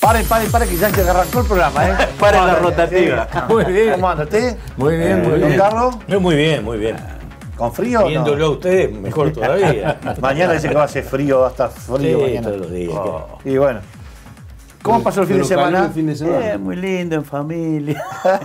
Pare, que ya que arrancó el programa, ¿eh? Para la rotativa. Sí. Muy bien. ¿Cómo anda usted? Muy bien, muy ¿Don bien. Carlos? Muy bien, muy bien. ¿Con frío o no? Viéndolo a usted, mejor todavía. Mañana dice que va a hacer frío, va a estar frío Sí, mañana. todos los días. Y bueno. ¿Cómo pasó el fin de semana? El fin de semana. Muy lindo, en familia.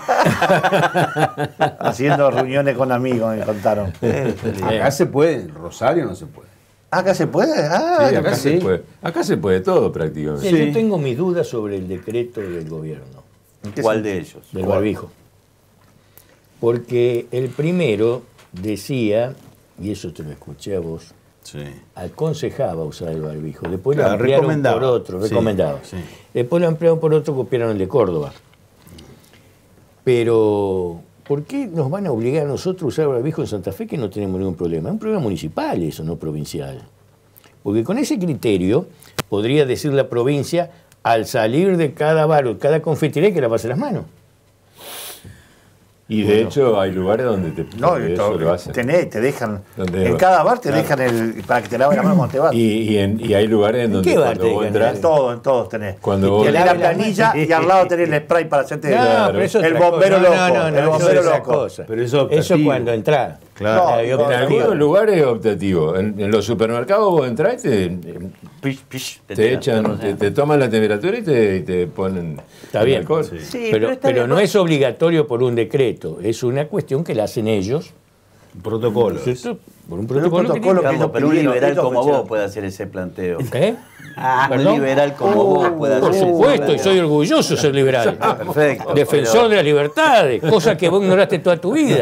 Haciendo reuniones con amigos, me contaron. Acá se puede, en Rosario no se puede. ¿Acá se puede? Sí, acá sí. se puede. Acá se puede todo prácticamente. Sí. Yo tengo mis dudas sobre el decreto del gobierno, ¿Cuál de ellos? del barbijo. Porque el primero decía, y eso te lo escuché a vos, Sí. aconsejaba usar el barbijo. Después Claro, lo ampliaron recomendaba. por otro, Sí, recomendaba. sí. Después lo ampliaron por otro, copiaron el de Córdoba. Pero, ¿por qué nos van a obligar a nosotros a usar el barbijo en Santa Fe que no tenemos ningún problema? Es un problema municipal eso, no provincial. Porque con ese criterio podría decir la provincia, al salir de cada bar o cada confitería, que lavase las manos. Y de hecho hay lugares donde No, donde eso lo hacen. te dejan. ¿Dónde En va? cada bar te dejan para que te laves la mano cuando te vas. Y hay lugares en donde qué bar cuando te vos dejan? entras... En todos tenés. Cuando vos- Tenés la Te laves las planilla manos. y al lado tenés el spray para hacerte No, pero eso es el otra bombero cosa. loco. No, el eso bombero es otra loco. cosa. Pero eso es Eso optativo. cuando entras. Claro. No, Hay no, optativo. En algunos lugares es optativo. En los supermercados vos entrás y te echan, te toman la temperatura y te ponen Está bien. alcohol. Sí, pero está bien, no es obligatorio por un decreto, es una cuestión que la hacen ellos. Protocolo. Por un Pero protocolo, un protocolo que Carlos, pero un pidieron, liberal ellos como ofrecieron. vos puede hacer ese planteo. ¿Eh? Un ¿Perdón? liberal como vos puede hacer Por ese supuesto, y planteo. soy orgulloso de ser liberal. Perfecto. Defensor de las libertades, cosa que vos ignoraste toda tu vida.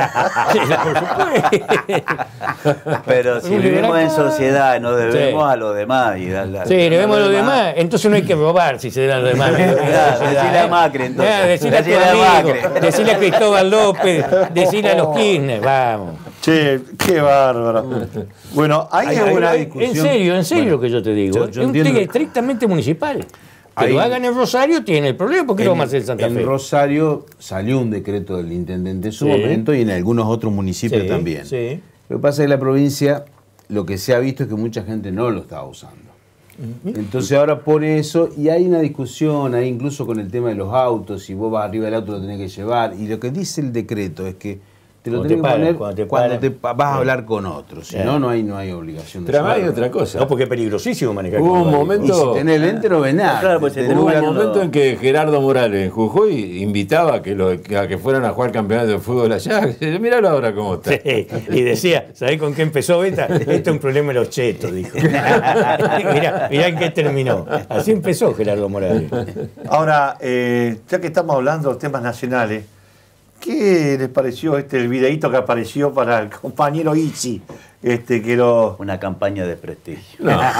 Por supuesto. Pero si Un vivimos liberal, en sociedad, nos debemos Sí. a los demás. Y Sí, debemos a los demás, entonces no hay que robar si se dan los demás. Decile a Macri, entonces. Decile a tu Decile a amigo, Macri. decile a Cristóbal López, decile a los Kirchner, vamos. Che, qué bárbaro. Bueno, hay alguna discusión. En serio lo que yo te digo. yo Es un entiendo tema que- estrictamente municipal. Que Hay- lo hagan en Rosario tiene el problema, ¿por qué lo vamos a hacer en Santa Fe? En Rosario salió un decreto del intendente en su Sí. momento y en algunos otros municipios Sí, también. sí. Lo que pasa es que la provincia, lo que se ha visto es que mucha gente no lo está usando. Entonces ahora pone eso y hay una discusión ahí incluso con el tema de los autos, si vos vas arriba del auto lo tenés que llevar. Y lo que dice el decreto es que te lo Cuando tenés te que paran, poner cuando te cuando paran. vas a hablar con otros. Si no, no hay obligación de Pero hay llevarlo. otra cosa. No, porque es peligrosísimo manejar Hubo con un barbijo. momento. Y si tenés lente no ves nada. Claro, pues, Tenés si Hubo una- un momento en que Gerardo Morales en Jujuy invitaba a que fueran a jugar campeonato de fútbol allá. Míralo ahora cómo está. Sí, y decía, ¿sabés con qué empezó Beta? Esto es un problema de los chetos, dijo. mirá en qué terminó. Así empezó Gerardo Morales. Ahora, ya que estamos hablando de temas nacionales, ¿qué les pareció el videíto que apareció para el compañero Ichi? Que lo. Una campaña de prestigio.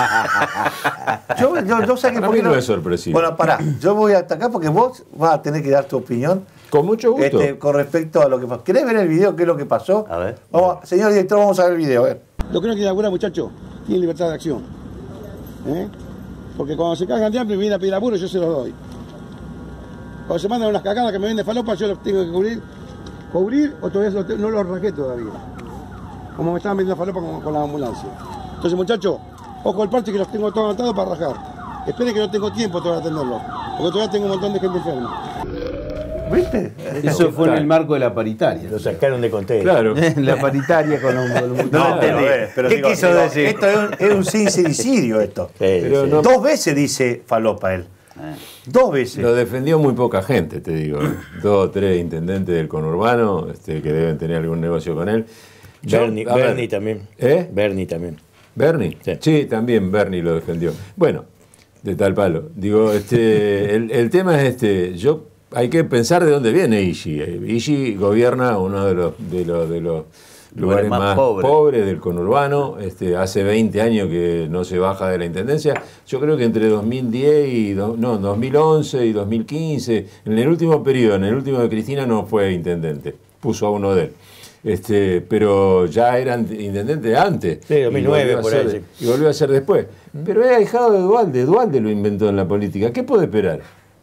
Yo sé que Para mí no es sorpresivo. Bueno, pará, yo voy a atacar porque vos vas a tener que dar tu opinión Con mucho gusto. con respecto a lo que pasó. ¿Querés ver el video? ¿Qué es lo que pasó? A ver. Señor director, vamos a ver el video. A ver. Yo creo que la buena muchacho tiene libertad de acción. ¿Eh? Porque cuando se cagan de hambre y me vienen a pedir laburo, yo se los doy. Cuando se mandan unas cagadas que me venden falopa, yo los tengo que cubrir. ¿Cubrir o todavía no los rajé todavía? Como me estaban vendiendo falopa con la ambulancia. Entonces, muchachos, ojo al parche que los tengo todos anotados para rajar. Esperen que no tengo tiempo todavía de atenderlos. Porque todavía tengo un montón de gente enferma. ¿Viste? Eso fue en el marco de la paritaria. Lo sacaron de contexto. Claro. La paritaria con los No, entendí. pero ¿Qué digo, quiso decir? Esto es un sincericidio esto. Sí, Pero sí. no- 2 veces dice falopa él. 2 veces. Lo defendió muy poca gente, te digo. 2 o 3 intendentes del conurbano que deben tener algún negocio con él. Bernie también. ¿Eh? Bernie también. ¿Bernie? Sí. Sí, también Bernie lo defendió. Bueno, de tal palo. Digo, el tema es hay que pensar de dónde viene Ishi. Ishi gobierna uno de los lugares más pobres del conurbano. Hace 20 años que no se baja de la intendencia. Yo creo que entre 2010 2011 y 2015, en el último periodo, en el último de Cristina, no fue intendente. Puso a uno de él. Pero ya era intendente antes. Sí, 2009 y volvió a por ser- ahí, sí. Y volvió a ser después. Pero es ahijado de Dualde. Dualde lo inventó en la política. ¿Qué puede esperar?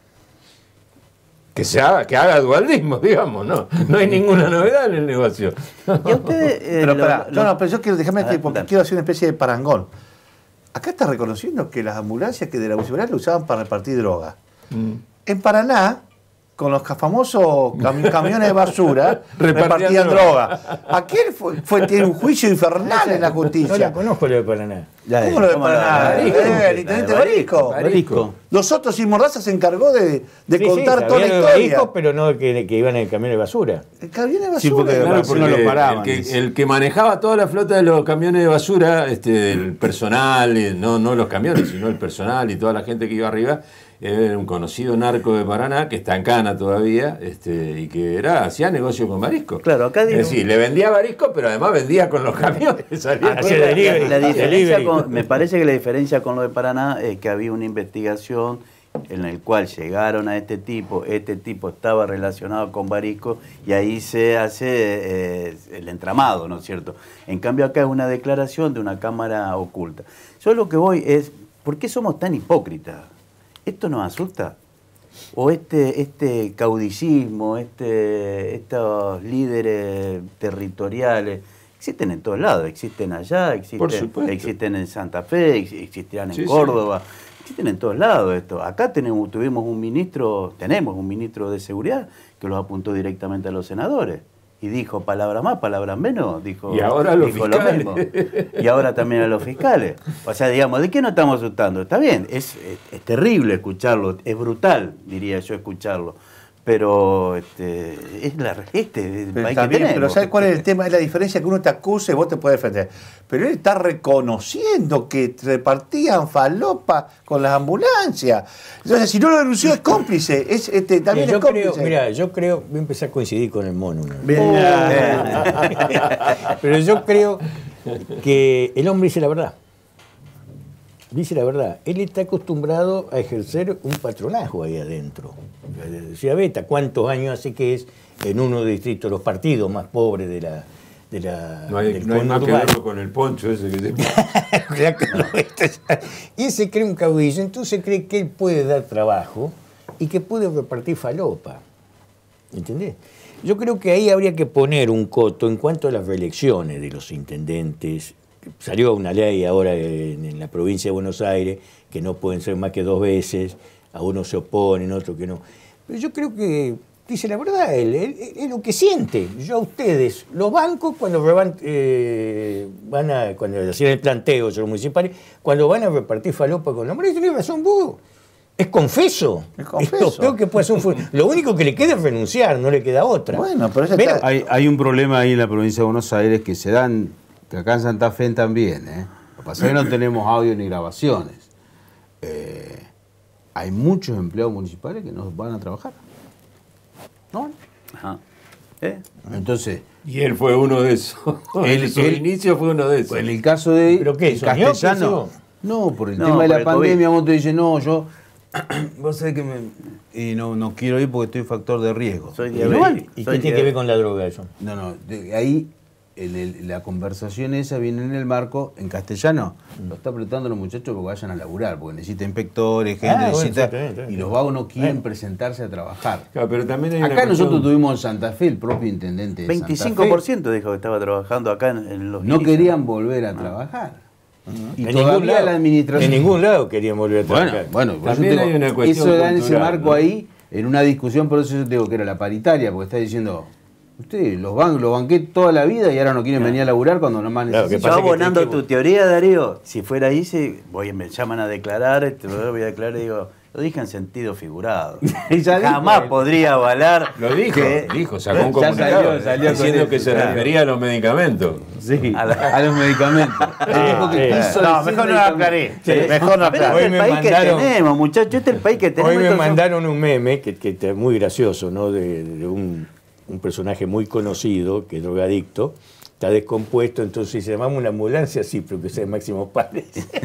Que haga dualdismo, digamos, ¿no? No hay ninguna novedad en el negocio. Y a ustedes, Pero, pero yo quiero, déjame porque quiero hacer una especie de parangón. acá está reconociendo que las ambulancias que de la municipalidad lo usaban para repartir droga. En Paraná, con los famosos camiones de basura, repartían droga. Aquel tiene un juicio infernal en la justicia. No la conozco lo de Paraná. ¿Cómo lo de Paraná? El intendente Barisco. Nosotros, y Mordaza se encargó de contar toda la historia. Barisco, pero no que iban en el camión de basura. El camión de basura. Sí, porque Claro, no lo paraban. el que manejaba toda la flota de los camiones de basura, el personal, no los camiones, sino el personal y toda la gente que iba arriba, era un conocido narco de Paraná que está en cana todavía, y que hacía negocio con Barisco. Claro, acá digo, es decir, le vendía a Barisco, pero además vendía con los camiones. Me parece que la diferencia con lo de Paraná es que había una investigación en la cual llegaron a este tipo estaba relacionado con Barisco y ahí se hace el entramado, ¿no es cierto? En cambio acá es una declaración de una cámara oculta. Yo lo que voy es, ¿por qué somos tan hipócritas? ¿Esto nos asusta? ¿O este caudicismo, estos líderes territoriales, existen en todos lados? Existen allá, existen en Santa Fe, existirán en Córdoba, existen en todos lados esto. Acá tenemos un ministro de seguridad que los apuntó directamente a los senadores. Y dijo palabras más, palabras menos, dijo, y ahora dijo lo mismo. Y ahora también a los fiscales. O sea, digamos, ¿de qué nos estamos asustando? Está bien, es terrible escucharlo, es brutal, diría yo, escucharlo. Pero es el país que tenemos. Pero ¿sabes cuál es el tema? Es la diferencia que uno te acuse y vos te puedes defender. Pero él está reconociendo que repartían falopa con las ambulancias. Entonces, si no lo denunció, es cómplice. También es cómplice. Yo creo, voy a empezar a coincidir con el mono. Pero yo creo que el hombre dice la verdad. Dice la verdad, él está acostumbrado a ejercer un patronazgo ahí adentro. Decía Beta, ¿cuántos años hace que es en uno de los distritos, los partidos más pobres de la no hay más que verlo con el poncho ese que y se cree un caudillo, entonces cree que él puede dar trabajo y que puede repartir falopa. ¿Entendés? Yo creo que ahí habría que poner un coto en cuanto a las reelecciones de los intendentes. Salió una ley ahora en la provincia de Buenos Aires que no pueden ser más que 2 veces, a uno se oponen, otro que no. Pero yo creo que dice la verdad, él es lo que siente. Yo a ustedes, los bancos, cuando cuando hacían el planteo, los municipales, cuando van a repartir falopa con los hombres, tenés razón vos. Es confeso. Es lo peor que puede hacer lo único que le queda es renunciar, no le queda otra. Bueno, pero hay un problema ahí en la provincia de Buenos Aires que se dan, que acá en Santa Fe también, Lo que pasa es que no tenemos audio ni grabaciones. Hay muchos empleados municipales que no van a trabajar. ¿No? Ajá. Entonces... Y él fue uno de esos. En su inicio fue uno de esos. En el caso de ¿Pero qué? Castellano... No, por el tema de la pandemia, vos te dices, no, yo... Vos sabés que y no quiero ir porque estoy factor de riesgo. Soy diabético. ¿Y qué tiene que ver con la droga eso? No, ahí la conversación esa viene en el marco, en castellano, lo está apretando los muchachos porque vayan a laburar, porque necesita inspectores, gente, y los vagos no quieren presentarse a trabajar. Claro, pero también hay acá nosotros tuvimos en Santa Fe, el propio intendente de 25% dijo que estaba trabajando acá en los... No querían volver a trabajar. Y en todavía la administración... En ningún lado querían volver a trabajar. Bueno, también hay una cuestión eso da en ese cultural, marco, ¿no? ahí, en una discusión, por eso yo digo que era la paritaria, porque está diciendo... Ustedes los banqué toda la vida y ahora no quieren venir a laburar cuando nomás necesitan. Yo abonando tu teoría, Darío, si fuera ahí, me llaman a declarar, voy a declarar y digo, lo dije en sentido figurado. Jamás podría avalar. Lo dijo, sacó un comunicado diciendo que se refería a los medicamentos. Sí, a los medicamentos. Mejor no lo aclaré. Mejor no aclaré. Este es el país que tenemos, muchachos, este es el país que tenemos. Hoy me mandaron un meme que es muy gracioso, ¿no? De un personaje muy conocido, que es drogadicto, está descompuesto, entonces se llamamos una ambulancia, sí, pero que sea Máximo Párez.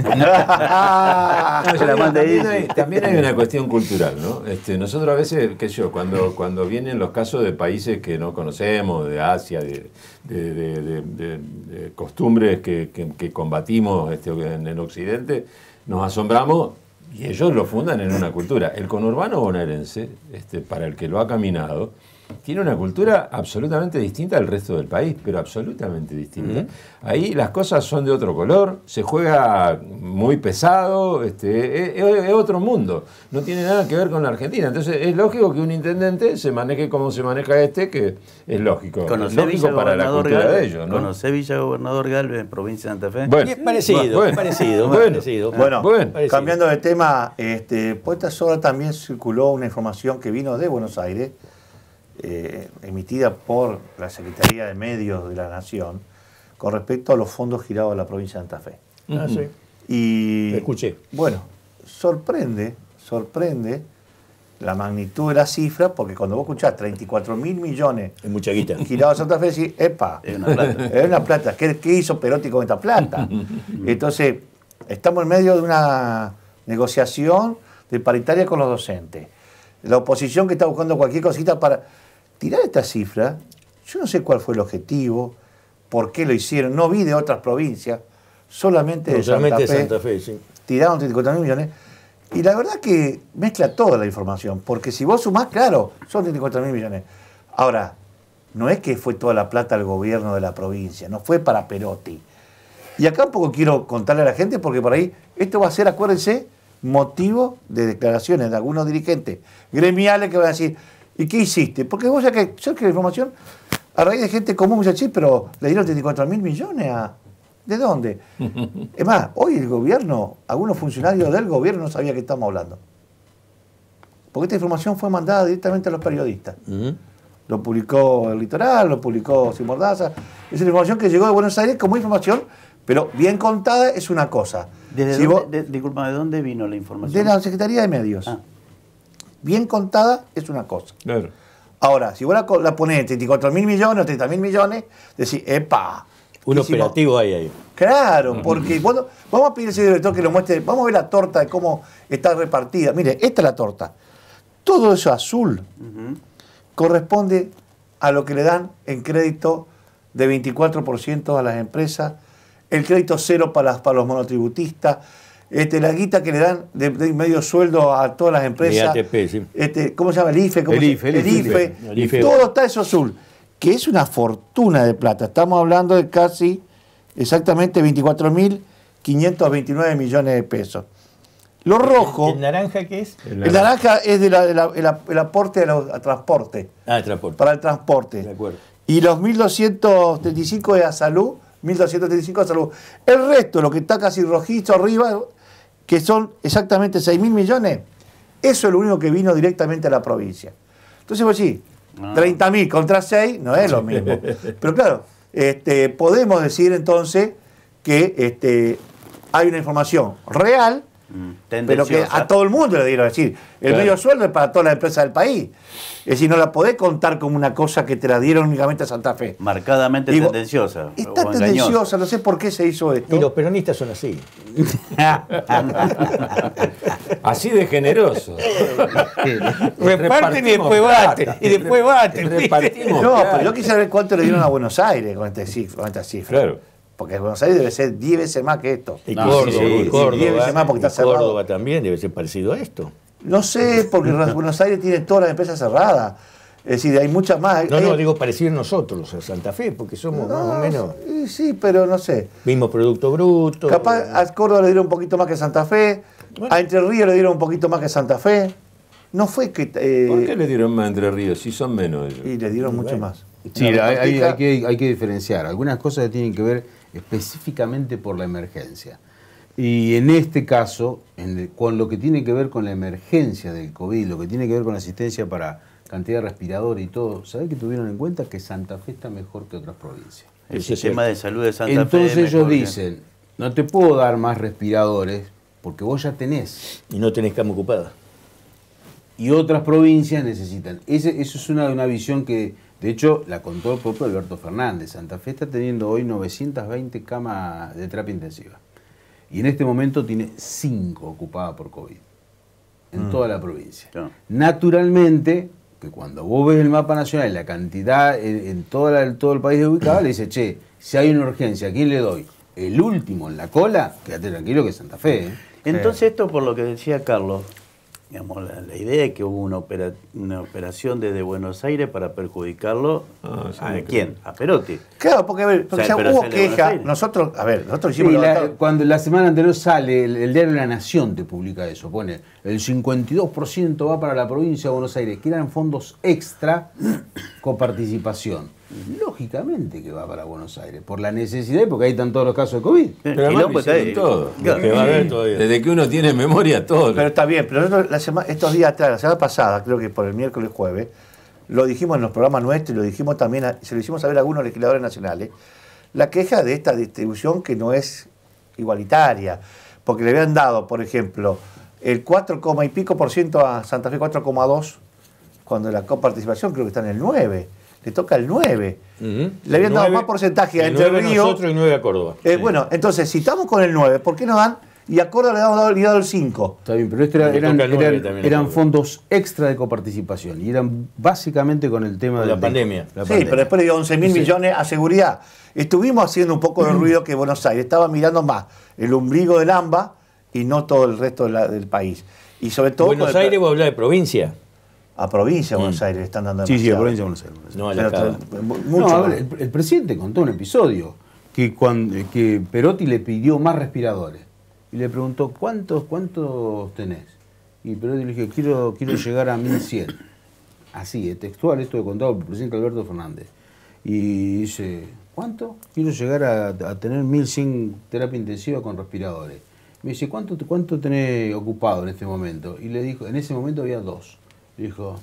También hay una cuestión cultural, ¿no? Nosotros a veces, qué sé yo, cuando vienen los casos de países que no conocemos, de Asia, de costumbres que combatimos en el Occidente, nos asombramos y ellos lo fundan en una cultura. El conurbano bonaerense, para el que lo ha caminado, tiene una cultura absolutamente distinta al resto del país, pero absolutamente distinta. Ahí las cosas son de otro color, se juega muy pesado, es otro mundo, no tiene nada que ver con la Argentina. Entonces es lógico que un intendente se maneje como se maneja que es lógico. Es lógico para la cultura de ellos, ¿no? ¿Conocés Villa Gobernador Galvez en provincia de Santa Fe? Bueno, es parecido, parecido. Bueno, parecido. Cambiando de tema, por estas horas también circuló una información que vino de Buenos Aires, emitida por la Secretaría de Medios de la Nación, con respecto a los fondos girados a la provincia de Santa Fe. Ah, sí. Y Lo escuché. bueno, sorprende la magnitud de la cifra, porque cuando vos escuchás 34.000 millones Es mucha guita. girados a Santa Fe, decís, epa, Es una plata. es una plata. ¿Qué hizo Perotti con esta plata? Entonces, estamos en medio de una negociación de paritaria con los docentes. La oposición que está buscando cualquier cosita para tirar esta cifra. Yo no sé cuál fue el objetivo, por qué lo hicieron. No vi de otras provincias, solamente de Santa Fe, sí. Tiraron 34.000 millones. Y la verdad que mezcla toda la información, porque si vos sumás, claro, son 34.000 millones. Ahora, no es que fue toda la plata al gobierno de la provincia, no fue para Perotti. Y acá un poco quiero contarle a la gente, porque por ahí esto va a ser, acuérdense, motivo de declaraciones de algunos dirigentes gremiales que van a decir, ¿y qué hiciste? Porque vos ya que la información, a raíz de gente común, sí, pero le dieron 34.000 millones a... ¿De dónde? Es más, hoy el gobierno, algunos funcionarios del gobierno no sabían que estamos hablando. Porque esta información fue mandada directamente a los periodistas. Lo publicó El Litoral, lo publicó Sin Mordaza. Es una información que llegó de Buenos Aires como información, pero bien contada es una cosa. Disculpa, ¿de dónde vino la información? De la Secretaría de Medios. Ah. Bien contada es una cosa. Claro. Ahora, si vos la ponés 34.000 millones o 30.000 millones, decís, ¡epa! Un operativo hay ahí. Claro, porque cuando vamos a pedir al señor director que lo muestre, vamos a ver la torta de cómo está repartida. Mire, esta es la torta. Todo eso azul corresponde a lo que le dan en crédito de 24% a las empresas, el crédito cero para los monotributistas, la guita que le dan de medio sueldo a todas las empresas. El ATP, sí. ¿Cómo se llama? El IFE. El IFE. Todo está eso azul, que es una fortuna de plata. Estamos hablando de casi exactamente 24.529 millones de pesos. Lo rojo... ¿El naranja qué es? El naranja es el aporte a transporte. Ah, el transporte. Para el transporte. De acuerdo. Y los 1.235 es a salud, 1.235 a salud. El resto, lo que está casi rojizo arriba, que son exactamente 6.000 millones, eso es lo único que vino directamente a la provincia. Entonces, pues sí, 30.000 contra 6 no es lo mismo. Pero claro, podemos decir entonces que hay una información real, pero que a todo el mundo le dieron. Es decir, el medio sueldo es para todas las empresas del país. Es decir, no la podés contar como una cosa que te la dieron únicamente a Santa Fe. Marcadamente tendenciosa. Está tendenciosa, no sé por qué se hizo esto. Y los peronistas son así. Así de generosos. Reparten y después baten. Y después baten. Repartimos. No, pero yo quisiera ver cuánto le dieron a Buenos Aires con esta cifra. Claro. Porque Buenos Aires debe ser 10 veces más que esto. Y Córdoba, 10 veces más porque está cerrado. Córdoba también debe ser parecido a esto. No sé, porque Buenos Aires tiene todas las empresas cerradas. Es decir, hay muchas más. No, digo parecido a nosotros, a Santa Fe, porque somos más o menos... Sí, pero no sé. Mismo Producto Bruto. Capaz a Córdoba le dieron un poquito más que Santa Fe. Bueno. A Entre Ríos le dieron un poquito más que Santa Fe. No fue que... ¿Por qué le dieron más a Entre Ríos si son menos ellos? Y le dieron mucho más. Sí, hay que diferenciar. Algunas cosas tienen que ver específicamente por la emergencia. Y en este caso, con lo que tiene que ver con la emergencia del COVID, lo que tiene que ver con la asistencia para cantidad de respiradores y todo, ¿sabés que tuvieron en cuenta? Que Santa Fe está mejor que otras provincias. El sistema de salud de Santa Fe. Entonces ellos dicen, no te puedo dar más respiradores porque vos ya tenés. Y no tenés cama ocupada. Y otras provincias necesitan. Eso es una visión que, de hecho, la contó el propio Alberto Fernández. Santa Fe está teniendo hoy 920 camas de terapia intensiva. Y en este momento tiene 5 ocupadas por COVID. En toda la provincia. Claro. Naturalmente, que cuando vos ves el mapa nacional, la cantidad en todo el país ubicado, le dice, che, si hay una urgencia, ¿a quién le doy? El último en la cola, quédate tranquilo que es Santa Fe. Entonces esto, por lo que decía Carlos, digamos, la idea es que hubo una operación desde Buenos Aires para perjudicarlo. ¿A quién? A Perotti. Claro, porque, a ver, porque ya hubo queja. Nosotros hicimos cuando la semana anterior sale, el diario La Nación te publica eso, pone el 52% va para la provincia de Buenos Aires, que eran fondos extra con participación. Lógicamente que va para Buenos Aires, por la necesidad y porque ahí están todos los casos de COVID. Pero además todo. Desde que uno tiene memoria, todo. Pero está bien, pero nosotros estos días atrás, la semana pasada, creo que por el miércoles jueves, lo dijimos en los programas nuestros y lo dijimos también, se lo hicimos saber a algunos legisladores nacionales, la queja de esta distribución que no es igualitaria, porque le habían dado, por ejemplo, el 4, y pico por ciento a Santa Fe, 4,2, cuando la coparticipación creo que está en el 9%. Le toca el 9. Le habían dado más porcentaje a Entre Ríos. Nosotros y 9 a Córdoba. Bueno, entonces, si estamos con el 9, ¿por qué no dan? Y a Córdoba le hemos dado el 5. Está bien, pero eran fondos extra de coparticipación. Y eran básicamente con el tema de la pandemia. Sí, pero después le dio 11.000 millones a seguridad. Estuvimos haciendo un poco de ruido que Buenos Aires estaba mirando más el ombligo del AMBA y no todo el resto del país. Y sobre todo. ¿Buenos Aires vos hablar de provincia? A provincia de Buenos Aires le están dando demasiado. Sí, a provincia de Buenos Aires. No, a la cara. No, a ver, el presidente contó un episodio que Perotti le pidió más respiradores. Y le preguntó, ¿cuántos tenés? Y Perotti le dijo, quiero llegar a 1.100. Así, textual, esto que contaba el presidente Alberto Fernández. Y dice, ¿cuánto? Quiero llegar a tener 1.100 terapia intensiva con respiradores. Me dice, ¿cuánto tenés ocupado en este momento? Y le dijo, en ese momento había 2. Dijo,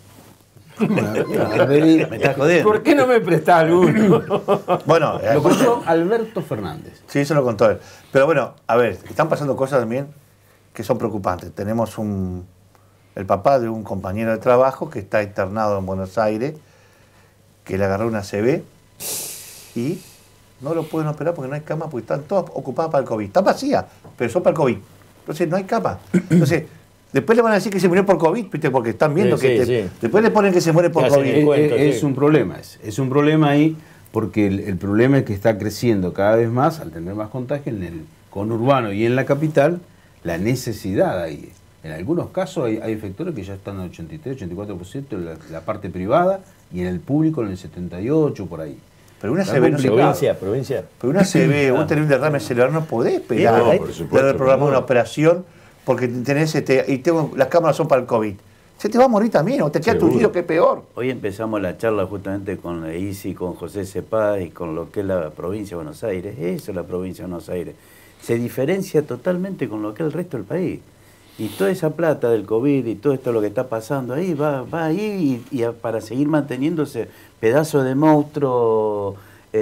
me estás jodiendo. ¿Por qué no me prestás alguno? Bueno, lo contó Alberto Fernández. Sí, eso lo contó él. Pero bueno, a ver, están pasando cosas también que son preocupantes. Tenemos el papá de un compañero de trabajo que está internado en Buenos Aires, que le agarró una ACV y no lo pueden operar porque no hay cama, porque están todas ocupadas para el COVID. Están vacías, pero son para el COVID. Entonces no hay cama. Entonces, después le van a decir que se murió por COVID, ¿viste? Porque están viendo después le ponen que se muere por COVID. Es un problema. Es un problema ahí, porque el problema es que está creciendo cada vez más, al tener más contagio en el conurbano y en la capital, la necesidad ahí. En algunos casos hay efectores que ya están al 83, 84% en la parte privada y en el público en el 78%, por ahí. Pero una CB provincia. Pero una CB, vos tenés un derrame cerebral, no podés esperar de programar una operación porque tenés las cámaras son para el COVID. Se te va a morir también, o te queda tullido, que es peor. Hoy empezamos la charla justamente con la ICI, con José Cepaz y con lo que es la provincia de Buenos Aires. Eso es la provincia de Buenos Aires. Se diferencia totalmente con lo que es el resto del país. Y toda esa plata del COVID y todo esto lo que está pasando ahí, va ahí y para seguir manteniéndose pedazo de monstruo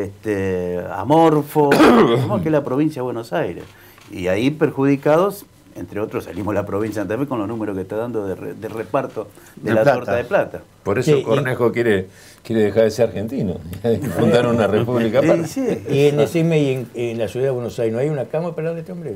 amorfo, como que es la provincia de Buenos Aires. Y ahí perjudicados, entre otros, salimos la provincia de Santa Fe con los números que está dando de reparto de la torta de plata. Por eso Cornejo quiere dejar de ser argentino y fundar una república aparte. Y en la ciudad de Buenos Aires, ¿no hay una cama para este hombre?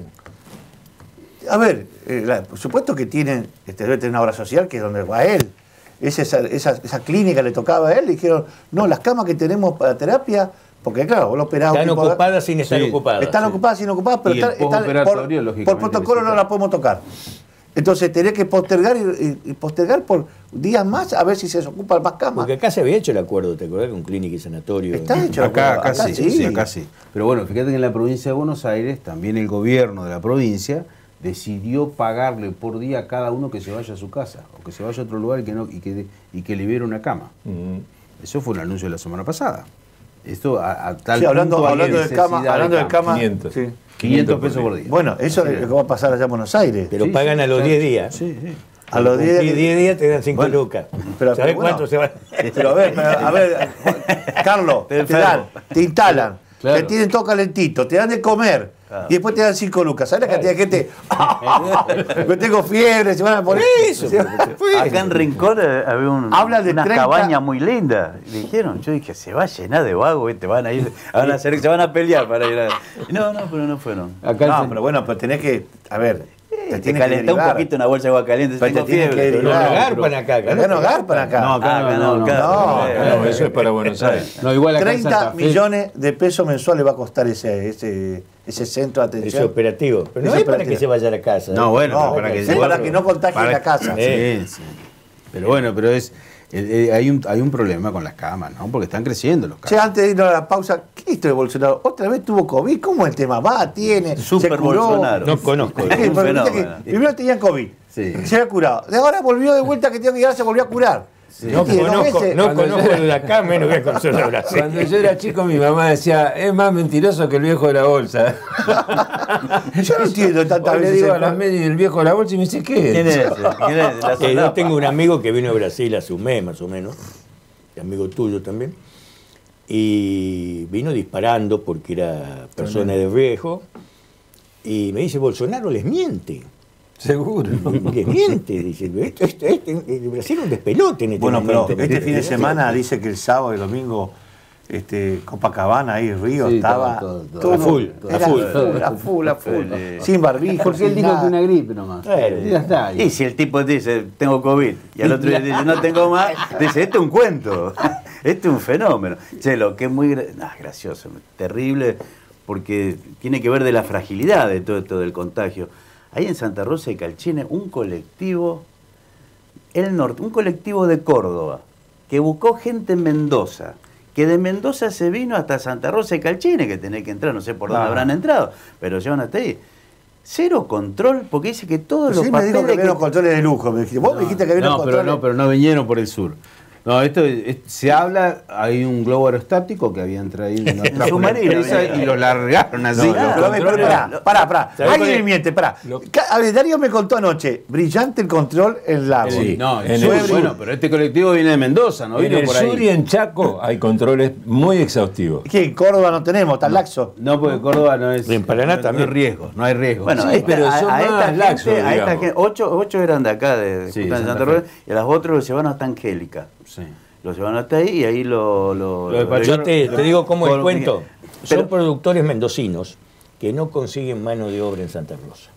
A ver, por supuesto que debe tener una obra social que es donde va él. Esa clínica le tocaba a él, le dijeron, no, las camas que tenemos para terapia, porque claro, vos lo operás. Están ocupadas sin estar ocupadas. Están ocupadas sin ocupadas, pero por protocolo no las podemos tocar. Entonces tenés que postergar y postergar por días más a ver si se ocupan más camas. Porque acá se había hecho el acuerdo, ¿te acordás? Con clínica y sanatorio. Está hecho acá sí. Pero bueno, fíjate que en la provincia de Buenos Aires, también el gobierno de la provincia decidió pagarle por día a cada uno que se vaya a su casa o que se vaya a otro lugar y que libere una cama. Eso fue un anuncio de la semana pasada. Esto a tal hablando de cama, 500 pesos por día. Bueno, eso es lo que va a pasar allá en Buenos Aires. Pero pagan a los 10 días. Sí. A los 10 días te dan 5 lucas. ¿Sabés cuánto se va? Pero a ver, Carlos, te instalan, te tienen todo calentito, te dan de comer. Y después te dan 5 lucas. ¿Sabes la cantidad de gente? Yo tengo fiebre, se van a poner eso. Acá en Rincón había una cabaña muy linda. Dijeron, yo dije, se va a llenar de vagos, se van a pelear para ir a... No, pero no fueron. Pero bueno, pero tenés que, a ver, Te calentá un poquito una bolsa de agua caliente. Pero Tengo te tiene que fiebre. derivar. No garpan acá. Acá no garpan acá. No, acá No, eso es para Buenos Aires. No, igual acá en 30 Santa Fe- millones de pesos mensuales va a costar ese centro de Ese atención. operativo. Pero no Ese es para operativo. que se vaya a la casa. No, bueno, No, pero es para que no contagie la casa. Sí, sí. Pero bueno, pero hay un problema con las camas, ¿no? Porque están creciendo los Che, casos. antes de irnos a la pausa, ¿qué es esto de Bolsonaro? ¿Otra vez tuvo COVID? ¿Cómo es el tema? Va, tiene, Super se curó. Bolsonaro. No conozco. Sí, Un pero viste que fenómeno. primero tenía COVID, Sí. se había curado. De ahora volvió de vuelta que tenía que llegar, se volvió a curar. No Tiene 2 conozco, meses. no conozco el de acá, menos que conocer la Brasil. Cuando yo era chico, mi mamá decía, es más mentiroso que el viejo de la bolsa. Yo no entiendo tantas Hoy le veces. digo a las medias el viejo de la bolsa y me dice, ¿qué ¿Quién es? es? ¿Quién es? La Yo solapa. tengo un amigo que vino a Brasil hace un mes más o menos, amigo tuyo también, y vino disparando porque era persona de riesgo, y me dice, Bolsonaro les miente. Seguro. Les miente, dice. El Brasil es un despelote en este Bueno, pero momento. este fin de semana dice que el sábado y el domingo Copacabana, ahí Río, Sí, estaba todo. A full, era a full. a full. Sin barbijo. Porque él sin dijo nada. que una gripe nomás. Claro. Y ya está. Y si el tipo dice, tengo COVID, y al otro día dice, no tengo más, dice, este es un cuento, este es un fenómeno. Che, lo que es muy gracioso, terrible, porque tiene que ver de la fragilidad de todo esto del contagio. Ahí en Santa Rosa de Calchine, un colectivo de Córdoba, que buscó gente en Mendoza, que de Mendoza se vino hasta Santa Rosa de Calchine, que tenés que entrar, no sé por dónde habrán entrado, pero llevan hasta ahí. Cero control, porque dice que todos los Sí, me dijo papeles que había unos controles de lujo. Me dijiste, vos me dijiste que había unos controles. pero no vinieron por el sur. No, se habla, hay un globo aerostático que habían traído una En submarino, empresa venía. y lo largaron así. Pará. ¿Sabés Alguien cuál es? me miente, pará. A ver, Darío me contó anoche, brillante el control en Lago. Sí. No, En sur, el sur. bueno, pero este colectivo viene de Mendoza, ¿no? En Vino el por sur y ahí. en Chaco hay controles muy exhaustivos. ¿Qué? En Córdoba no tenemos, tan laxo. No, porque Córdoba no es. En Paraná no también. hay riesgo, no hay riesgo. Bueno, Sí, pero son más laxos, a esta digamos. gente, ocho eran de acá, de Sí, Santa Santa Rosa, Fe. y a las otras los llevaron hasta Angélica. Sí. Los llevaron hasta ahí y ahí Lo de Yo te digo cómo el cuento. Pero- Son productores mendocinos que no consiguen mano de obra en Santa Rosa.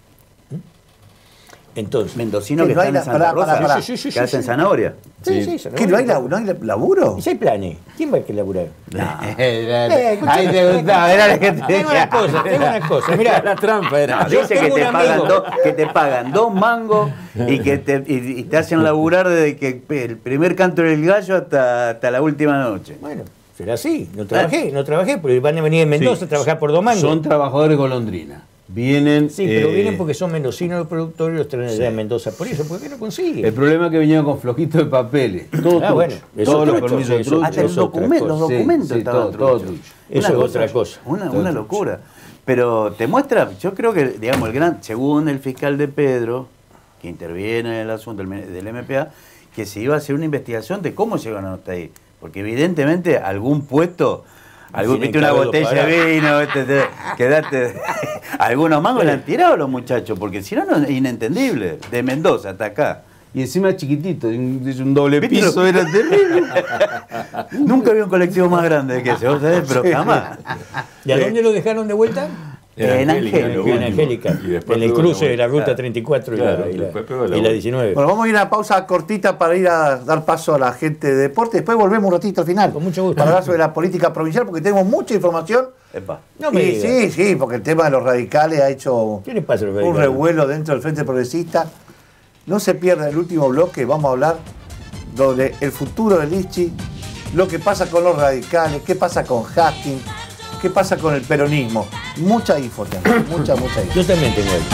Entonces, mendocinos Que que no hay están en la- Santa pará, Rosa, pará. Sí, que hacen zanahoria. sí, ¿Qué? ¿No hay laburo? ¿Y si hay planes? ¿Quién va a que laburar? Ahí te gustaba, era la que te Tengo una cosa, mirá. La trampa era. No, dice que tengo te, un pagan amigo. que te pagan 2 mangos y que te hacen laburar desde que el primer canto del gallo hasta la última noche. Bueno, será así. No trabajé, porque van a venir de Mendoza a trabajar por 2 mangos. Son trabajadores golondrina. Vienen. Sí, pero vienen porque son mendocinos los productores y los traen allá en Mendoza. Por eso, porque no consiguen. El problema es que vinieron con flojitos de papeles. Todo trucho. bueno, eso Todos es los trucho, permisos eso- truchos. Hasta los es otra documentos, cosa. los documentos Sí, estaban todo truchos. trucho. Eso es otra cosa. Una locura. Pero te muestra, yo creo que, digamos, según el fiscal de Pedro, que interviene en el asunto del MPA, que se iba a hacer una investigación de cómo llegaron hasta ahí. Porque evidentemente algún puesto, viste una botella de vino, quedaste. Algunos mangos le han tirado los muchachos, porque si no, es inentendible. De Mendoza hasta acá. Y encima es chiquitito, es un doble ¿Viste piso, lo- era terrible. Nunca vi un colectivo más grande que ese, ¿vos sabés? Pero jamás. ¿Y a dónde lo dejaron de vuelta? En Angélica. lo En último. Angélica, Y después en el pegó cruce la de la vuelta. ruta 34 y Claro, la después pegó la y la vuelta. 19. Bueno, vamos a ir a una pausa cortita para ir a dar paso a la gente de deporte. Después volvemos un ratito al final. Con mucho gusto. Para hablar sobre la política provincial, porque tenemos mucha información. Epa. No me Y digas. sí, porque el tema de los radicales ha hecho ¿Qué le pasa a los un radicales? revuelo dentro del Frente Progresista. No se pierda el último bloque, vamos a hablar sobre el futuro del Lichi, lo que pasa con los radicales, qué pasa con Hastings, qué pasa con el peronismo. Mucha info tenemos, mucha info. Yo también tengo él.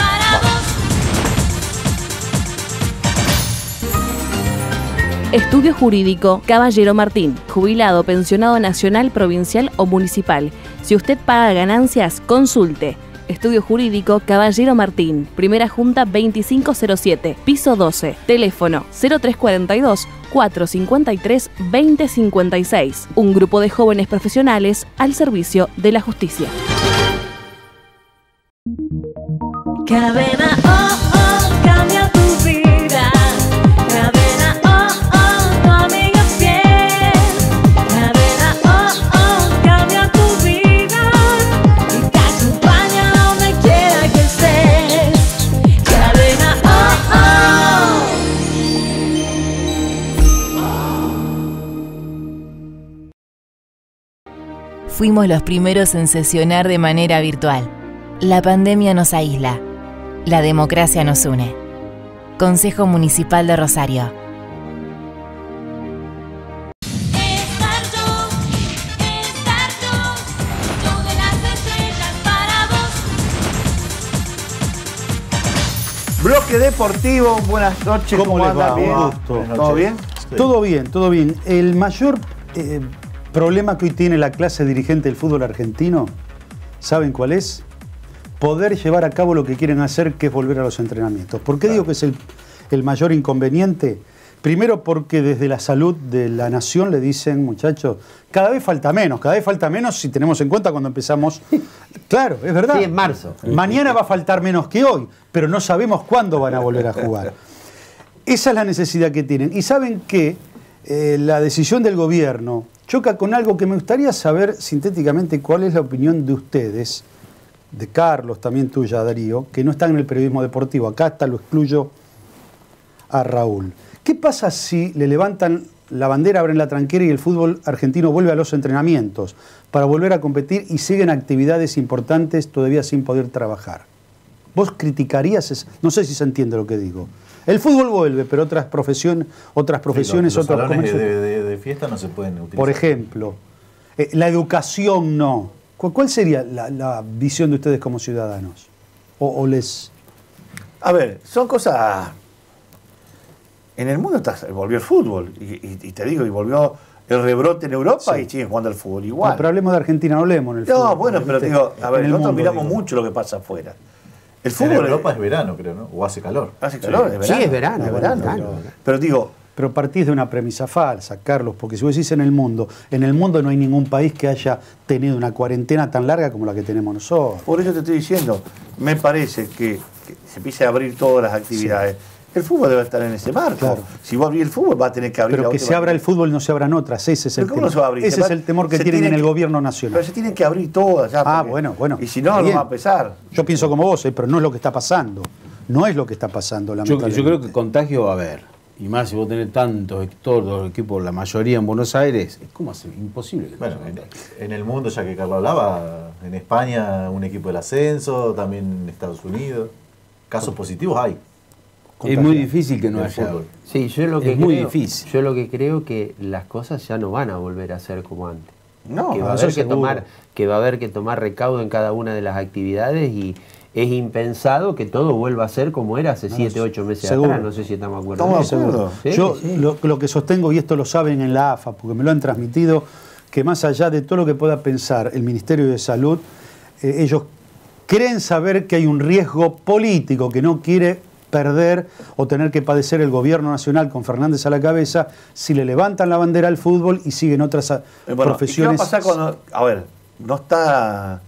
Estudio Jurídico Caballero Martín, jubilado, pensionado nacional, provincial o municipal. Si usted paga ganancias, consulte. Estudio Jurídico Caballero Martín, Primera Junta 2507, piso 12, teléfono 0342 453 2056. Un grupo de jóvenes profesionales al servicio de la justicia. Cadena cambia tu vida. Cadena tu amiga fiel. Cadena cambia tu vida y te acompaña donde quiera que estés. fuimos los primeros en sesionar de manera virtual. La pandemia nos aísla. La democracia nos une. Consejo Municipal de Rosario. Bloque deportivo, buenas noches. ¿Cómo les va? andan? ¿Bien? Un gusto. ¿Todo bien? Sí. Todo bien, todo bien. El mayor problema que hoy tiene la clase dirigente del fútbol argentino, ¿saben cuál es? Poder llevar a cabo lo que quieren hacer, que es volver a los entrenamientos. ¿Por qué digo que es el mayor inconveniente? Primero porque desde la salud de la nación le dicen, muchachos, cada vez falta menos si tenemos en cuenta cuando empezamos. Claro, es verdad. Sí, en marzo. Mañana va a faltar menos que hoy, pero no sabemos cuándo van a volver a jugar. Esa es la necesidad que tienen. Y saben que la decisión del gobierno choca con algo que me gustaría saber sintéticamente cuál es la opinión de ustedes, de Carlos, también tuya, Darío, que no están en el periodismo deportivo. Acá hasta lo excluyo a Raúl. ¿Qué pasa si le levantan la bandera, abren la tranquera y el fútbol argentino vuelve a los entrenamientos para volver a competir y siguen actividades importantes todavía sin poder trabajar? ¿Vos criticarías eso? No sé si se entiende lo que digo. El fútbol vuelve, pero otras profesiones, los otros salones comercios. de fiesta no se pueden utilizar. Por ejemplo, la educación no. ¿Cuál sería la visión de ustedes como ciudadanos? ¿O les...? A ver, son cosas... En el mundo volvió el fútbol, y te digo, y volvió el rebrote en Europa, sí. Y siguen jugando al fútbol igual. No, pero hablemos de Argentina, no hablemos en el fútbol. No, bueno, pero digo, a ver, nosotros miramos digo. mucho lo que pasa afuera. El fútbol fútbol en Europa es verano, creo, ¿no? O hace calor. Hace calor, sí. es verano. Sí, es verano. Pero digo... Pero partís de una premisa falsa, Carlos, porque si vos decís en el mundo no hay ningún país que haya tenido una cuarentena tan larga como la que tenemos nosotros. Por eso te estoy diciendo, me parece que se empiece a abrir todas las actividades. Sí. El fútbol debe estar en ese marco. Claro. Si vos abrís el fútbol, va a tener que abrir. Pero que se abra el fútbol y no se abran otras. Ese es el temor. Ese es el temor que tienen en el gobierno nacional. Pero se tienen que abrir todas. Ya, bueno. Y si no, no va a pesar. Yo pienso como vos, pero no es lo que está pasando. No es lo que está pasando, lamentablemente. Yo creo que contagio va a haber. Y más si vos tenés todos los equipos, la mayoría en Buenos Aires, ¿cómo hace? Imposible. Que bueno, en el mundo, ya que Carlos hablaba, en España un equipo del ascenso, también en Estados Unidos. Casos positivos hay. Es muy difícil que no haya. Sí, yo lo que es muy difícil. Yo lo que creo que las cosas ya no van a volver a ser como antes. No, que va a haber que tomar recaudo en cada una de las actividades y es impensado que todo vuelva a ser como era hace 7, 8 meses seguro. atrás. No sé si estamos de acuerdo. Seguro. ¿Sí? Yo sí. Lo que sostengo, y esto lo saben en la AFA, porque me lo han transmitido, que más allá de todo lo que pueda pensar el Ministerio de Salud, ellos creen saber que hay un riesgo político que no quiere perder o tener que padecer el gobierno nacional con Fernández a la cabeza si le levantan la bandera al fútbol y siguen otras profesiones. ¿Y qué va a pasar cuando, a ver, no está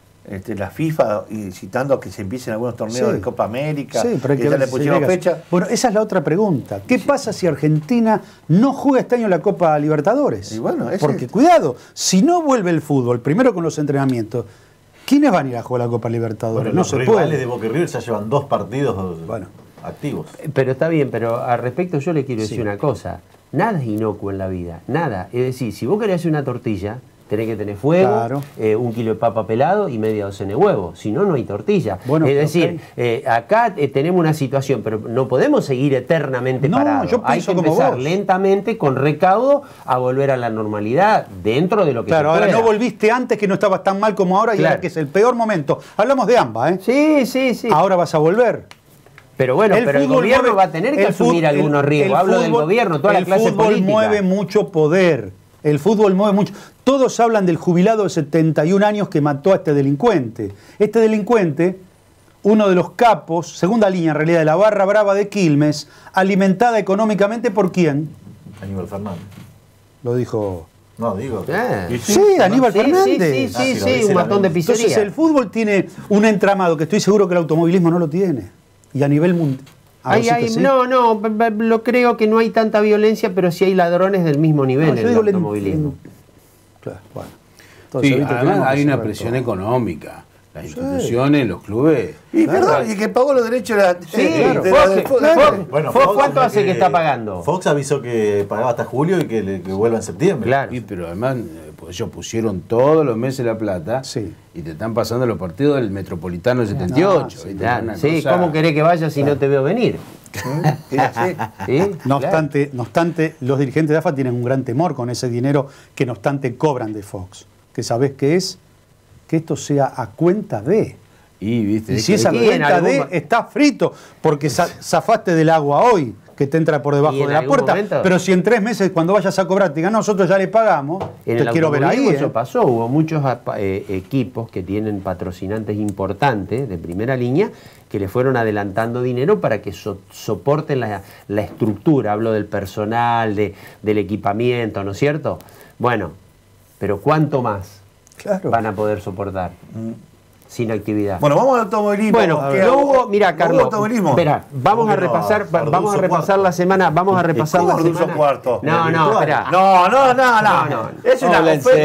la FIFA incitando a que se empiecen algunos torneos de Copa América? Sí, pero hay que ya le pusieron fecha. Bueno, esa es la otra pregunta. ¿Qué pasa si Argentina no juega este año la Copa Libertadores? Y bueno, porque cuidado, si no vuelve el fútbol, primero con los entrenamientos, ¿quiénes van a ir a jugar la Copa Libertadores? Bueno, no los se rivales puede. de Boca y River ya llevan 2 partidos activos. Pero está bien, pero al respecto yo le quiero decir una cosa. Nada es inocuo en la vida, nada. Es decir, si vos querés hacer una tortilla, tenés que tener fuego, claro. 1 kilo de papa pelado y media docena de huevos. Si no, no hay tortilla. Bueno, es decir, acá tenemos una situación, pero no podemos seguir eternamente parados. Hay que empezar lentamente, con recaudo, a volver a la normalidad dentro de lo que se pueda. Ahora no volviste antes, que no estabas tan mal como ahora, y ahora que es el peor momento. Hablamos de ambas, ¿eh? Sí. Ahora vas a volver. Pero bueno, el gobierno va a tener que asumir algunos riesgos. Hablo del gobierno, toda la clase política. El fútbol mueve mucho poder. El fútbol mueve mucho. Todos hablan del jubilado de 71 años que mató a este delincuente. Este delincuente, uno de los capos, segunda línea en realidad, de la barra brava de Quilmes, alimentada económicamente ¿por quién? Aníbal Fernández. Lo dijo... No, digo. Sí, Aníbal Fernández. Sí, un matón de pizzería. Entonces el fútbol tiene un entramado que estoy seguro que el automovilismo no lo tiene. Y a nivel mundial. No, lo creo que no hay tanta violencia, pero sí hay ladrones del mismo nivel en el automovilismo. Claro, bueno. Sí, además hay una presión económica. Las instituciones, los clubes. Y perdón, y que pagó los derechos Bueno, Fox, ¿cuánto hace que está pagando? Fox avisó que pagaba hasta julio y que vuelva en septiembre. Claro. Sí, pero además Pues ellos pusieron todos los meses la plata y te están pasando los partidos del Metropolitano del 78. Sí, ¿cómo querés que vaya si no te veo venir? No obstante, los dirigentes de AFA tienen un gran temor con ese dinero que no obstante cobran de Fox. Que sabés que es que esto sea a cuenta de. Y si esa cuenta de está frito, porque zafaste del agua hoy, que te entra por debajo de la puerta, pero si en 3 meses cuando vayas a cobrar te digan nosotros ya le pagamos, te quiero ver ahí. Eso pasó, hubo muchos equipos que tienen patrocinantes importantes de primera línea que le fueron adelantando dinero para que soporten la estructura, hablo del personal, del equipamiento, ¿no es cierto? Bueno, pero ¿cuánto más van a poder soportar? Sin actividad. Bueno, vamos al automovilismo. Bueno, no hubo, mira, Carlos, espera, vamos a repasar la semana, vamos a repasar la semana. No, espera. No. Es una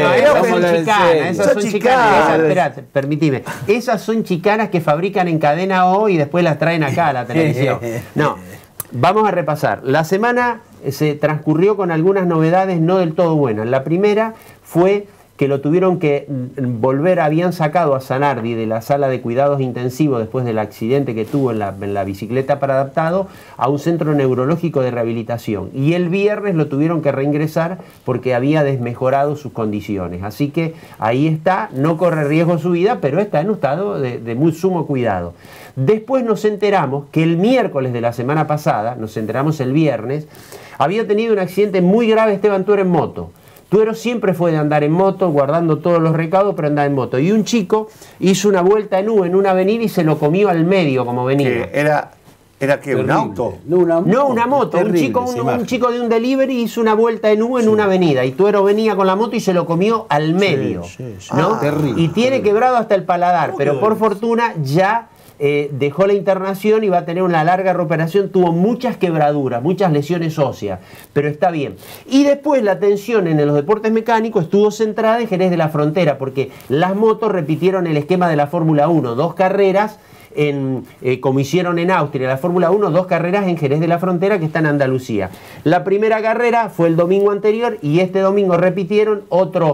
esas son chicanas. Espera, permitime. Esas son chicanas que fabrican en cadena O y después las traen acá a la televisión. No, vamos a repasar. La semana se transcurrió con algunas novedades no del todo buenas. La primera fue que lo tuvieron que volver, habían sacado a Zanardi de la sala de cuidados intensivos después del accidente que tuvo en la bicicleta para adaptado a un centro neurológico de rehabilitación. Y el viernes lo tuvieron que reingresar porque había desmejorado sus condiciones. Así que ahí está, no corre riesgo su vida, pero está en un estado de muy sumo cuidado. Después nos enteramos que el miércoles de la semana pasada, nos enteramos el viernes, había tenido un accidente muy grave Esteban Tuero en moto. Tuero siempre fue de andar en moto, guardando todos los recaudos, pero andaba en moto. Y un chico hizo una vuelta en U en una avenida y se lo comió al medio como venía. ¿Era qué? ¿Un auto? No, una moto. Terrible, un chico de un delivery hizo una vuelta en U en una avenida. Y Tuero venía con la moto y se lo comió al medio. ¿No? Terrible. Y tiene quebrado hasta el paladar, pero por fortuna ya dejó la internación y va a tener una larga recuperación. Tuvo muchas quebraduras, muchas lesiones óseas, pero está bien. Y después la atención en los deportes mecánicos estuvo centrada en Jerez de la Frontera, porque las motos repitieron el esquema de la Fórmula 1, 2 carreras, como hicieron en Austria, la Fórmula 1, 2 carreras en Jerez de la Frontera, que está en Andalucía. La primera carrera fue el domingo anterior y este domingo repitieron otro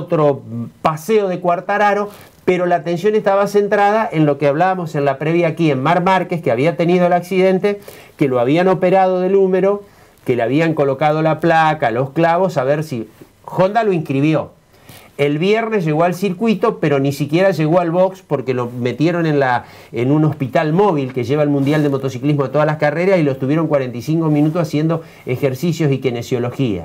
paseo de Quartararo, pero la atención estaba centrada en lo que hablábamos en la previa aquí, en Marc Márquez, que había tenido el accidente, que lo habían operado del húmero, que le habían colocado la placa, los clavos, a ver si Honda lo inscribió. El viernes llegó al circuito, pero ni siquiera llegó al box porque lo metieron en un hospital móvil que lleva el Mundial de Motociclismo a todas las carreras y lo estuvieron 45 minutos haciendo ejercicios y kinesiología.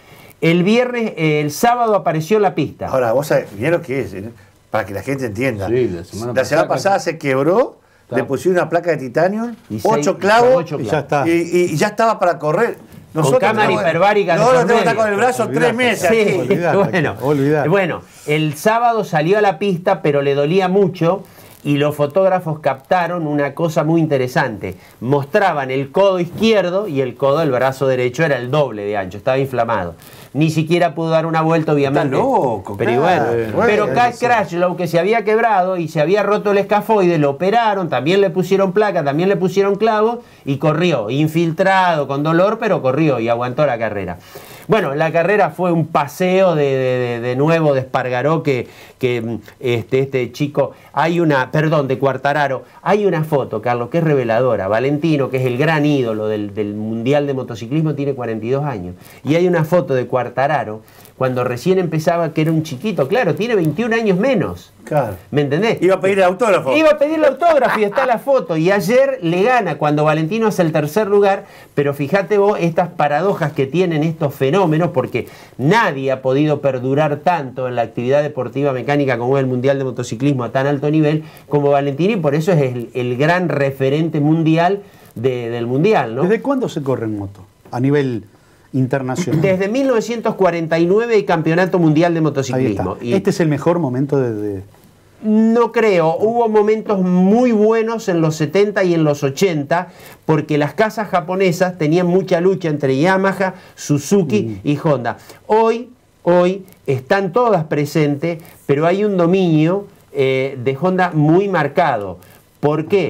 El sábado apareció en la pista. Ahora, vos sabés bien lo que es, para que la gente entienda. Sí, la semana pasada se quebró, le pusieron una placa de titanio, 8 clavos y ya está. Y ya estaba para correr. Nosotros con cámara hiperbárica. No, tenemos que estar con el brazo 3 meses. Sí, bueno, el sábado salió a la pista, pero le dolía mucho. Y los fotógrafos captaron una cosa muy interesante. Mostraban el codo izquierdo y el codo del brazo derecho era el doble de ancho, estaba inflamado. Ni siquiera pudo dar una vuelta, obviamente. Está loco, pero pero Crashlow, que se había quebrado y se había roto el escafoide, lo operaron, también le pusieron placa, también le pusieron clavos y corrió, infiltrado, con dolor, pero corrió y aguantó la carrera. Bueno, la carrera fue un paseo de nuevo de Espargaró, que este chico, de Quartararo, hay una foto, Carlos, que es reveladora. Valentino, que es el gran ídolo del Mundial de Motociclismo, tiene 42 años. Y hay una foto de Quartararo, cuando recién empezaba, que era un chiquito, claro, tiene 21 años menos. Claro. ¿Me entendés? Iba a pedir el autógrafo. Iba a pedir el autógrafo y está la foto. Y ayer le gana cuando Valentino hace el tercer lugar. Pero fíjate vos estas paradojas que tienen estos fenómenos, porque nadie ha podido perdurar tanto en la actividad deportiva mecánica como el Mundial de Motociclismo a tan alto nivel como Valentino, y por eso es el gran referente mundial del Mundial, ¿no? ¿Desde cuándo se corre en moto? A nivel internacional. Desde 1949 el Campeonato Mundial de Motociclismo. ¿Este es el mejor momento de...? No creo. Hubo momentos muy buenos en los 70 y en los 80, porque las casas japonesas tenían mucha lucha entre Yamaha, Suzuki y Honda. Hoy están todas presentes, pero hay un dominio de Honda muy marcado. ¿Por qué?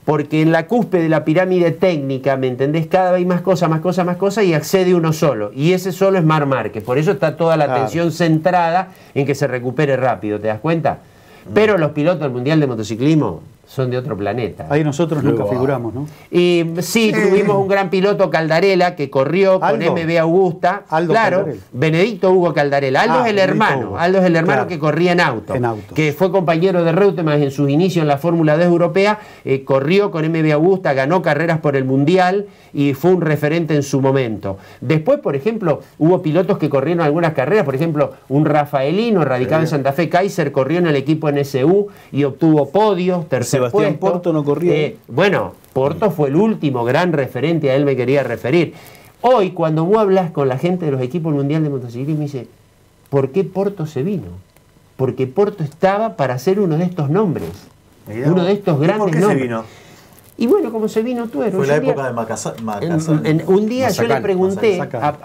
Porque en la cúspide de la pirámide técnica, ¿me entendés? Cada vez hay más cosas, más cosas, más cosas, y accede uno solo. Y ese solo es Marc Márquez. Por eso está toda la atención centrada en que se recupere rápido, ¿te das cuenta? Pero los pilotos del Mundial de Motociclismo son de otro planeta. Ahí nosotros nunca figuramos, ¿no? Y sí, tuvimos un gran piloto, Caldarela, que corrió con MB Augusta. Aldo claro, Caldarela. Benedicto Hugo Caldarela. Aldo es el hermano. Aldo es el hermano, claro, que corría en auto. Que fue compañero de Reutemann en sus inicios en la Fórmula 2 europea. Corrió con MB Augusta, ganó carreras por el Mundial y fue un referente en su momento. Después, por ejemplo, hubo pilotos que corrieron algunas carreras. Por ejemplo, un rafaelino radicado en Santa Fe, Kaiser, corrió en el equipo NSU y obtuvo podios, tercer Sebastián puesto. Porto no corría. Bueno, Porto fue el último gran referente, a él me quería referir. Hoy, cuando vos hablas con la gente de los equipos mundial de motociclismo, dice, ¿por qué Porto se vino? Porque Porto estaba para ser uno de estos nombres, uno de estos grandes ¿Por qué nombres. se vino? Y bueno, como se vino Tuero. Fue la época de Macazán. Un día yo le pregunté Macazán.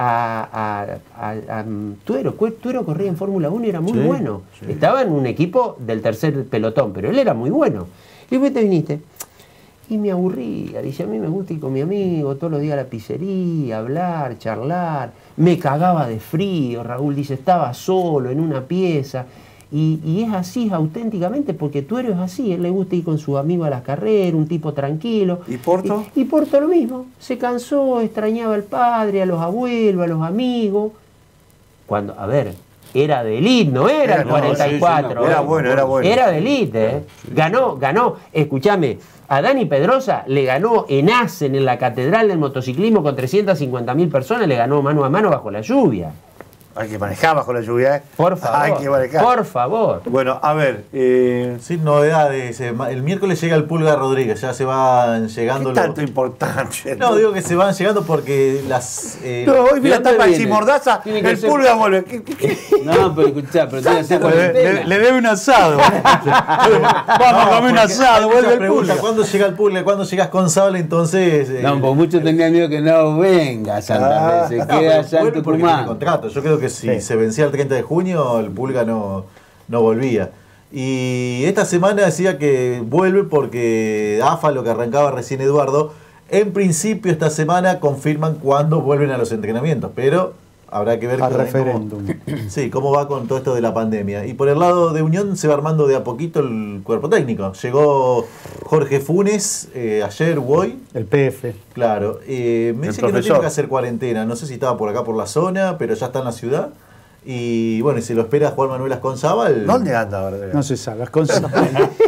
a Tuero, Tuero corría en Fórmula 1 y era muy bueno. Estaba en un equipo del tercer pelotón, pero él era muy bueno. Y después te viniste. Y me aburría. Dice, a mí me gusta ir con mi amigo todos los días a la pizzería, hablar, charlar. Me cagaba de frío, Raúl. Dice, estaba solo en una pieza. Y es así auténticamente, porque Tuero es así, él le gusta ir con sus amigos a las carreras, un tipo tranquilo. ¿Y Porto? Y Porto lo mismo, se cansó, extrañaba al padre, a los abuelos, a los amigos. Cuando, a ver, era de elite, no era el 44. Era bueno, era bueno. Era de elite, ¿eh? Ganó, escúchame, a Dani Pedrosa le ganó en Assen, en la Catedral del Motociclismo, con 350.000 personas, le ganó mano a mano bajo la lluvia. Hay que manejar bajo la lluvia, ¿eh? Por favor. Hay que manejar. Por favor. Bueno, a ver. Sin novedades. El miércoles llega el Pulga Rodríguez. Ya se van llegando. ¿Qué tanto importante? No, digo que se van llegando porque las. No, hoy vi la tapa de Simordaza. El Pulga vuelve. No, pero escuchá, pero tiene que ser cuarentena. Le debe un asado. Vamos a comer un asado, vuelve el Pulga. ¿Cuándo llega el Pulga? ¿Cuándo llegas con Sable? Entonces. No, porque muchos tenían miedo que no venga a Santa Fe. Se queda allá en Tucumán. Contrato. Yo creo que si se vencía el 30 de junio, el Pulga no volvía. Y esta semana decía que vuelve porque AFA, lo que arrancaba recién Eduardo, en principio esta semana confirman cuándo vuelven a los entrenamientos, pero habrá que ver cómo va con todo esto de la pandemia. Y por el lado de Unión se va armando de a poquito el cuerpo técnico. Llegó Jorge Funes ayer o hoy. El PF. Claro. Me dice que no tiene que hacer cuarentena. No sé si estaba por acá por la zona, pero ya está en la ciudad. Y bueno, y se lo espera Juan Manuel Asconzábal. ¿Dónde anda ahora? No se sabe, Asconzábal.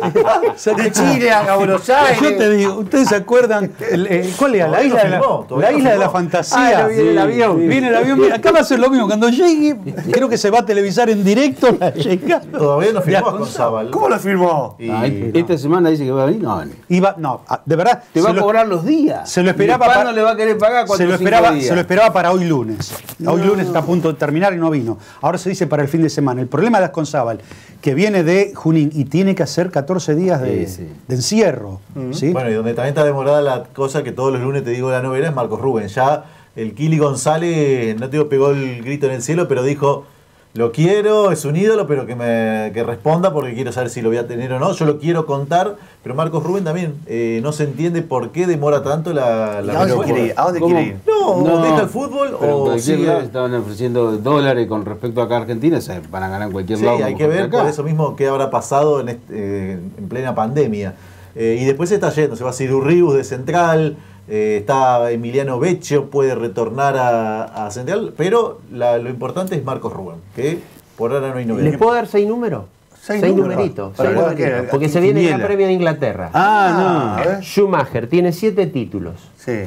De Chile a Buenos Aires. Yo te digo, ¿ustedes se acuerdan? ¿Cuál era? La isla de la fantasía. Viene el avión. Viene el avión. Acá va a ser lo mismo. Cuando llegue, creo que se va a televisar en directo la llegada. Todavía no firmó Asconzábal. ¿Cómo lo firmó? Esta semana dice que va a venir, no va a venir. No, de verdad. Te va a cobrar los días. Se lo esperaba ¿Cuándo le va a querer pagar? Se lo esperaba para hoy lunes. Hoy lunes está a punto de terminar y no vino. Ahora se dice para el fin de semana. El problema de Asconzábal, que viene de Junín y tiene que hacer 14 días de encierro. ¿Sí? Bueno, y donde también está demorada la cosa que todos los lunes te digo la novela es Marcos Rubén. Ya el Kili González, no te digo pegó el grito en el cielo, pero dijo, lo quiero, es un ídolo, pero que responda porque quiero saber si lo voy a tener o no. Yo lo quiero contar, pero Marcos Rubén también no se entiende por qué demora tanto la ¿A dónde quiere ir? No, deja el fútbol o sigue. Estaban ofreciendo dólares con respecto acá a Argentina, se van a ganar en cualquier lado. Sí, hay que ver por eso mismo qué habrá pasado en plena pandemia. Y después se está yendo, se va a ir Urribus de Central. Está Emiliano Vecchio, puede retornar a Central, pero lo importante es Marcos Rubén, que por ahora no hay novedad. ¿Les puedo dar 6 números? 6 numeritos. Porque se viene el Gran Premio de Inglaterra. Schumacher tiene 7 títulos.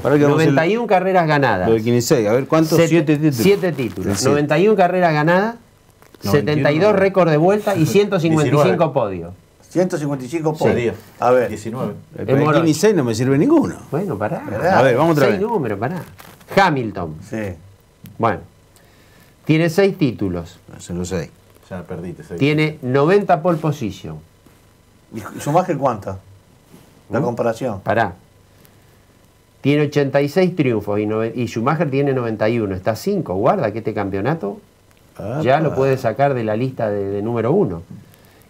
91 carreras ganadas. Lo de 15, a ver cuántos. 7 títulos. 7 títulos. 91 carreras ganadas, 72 récords de vuelta y 155 podios. 155 podios. A ver, 19. El 15 no me sirve ninguno. Bueno, pará. A ver, vamos otra vez. 6 números, pará. Hamilton. Sí. Bueno, tiene 6 títulos. Se lo sé. Ya perdiste. Tiene 90 pole position. ¿Y Schumacher cuánta? La comparación. Pará. Tiene 86 triunfos y Schumacher tiene 91. Está 5. Guarda que este campeonato ya lo puede sacar de la lista de número 1.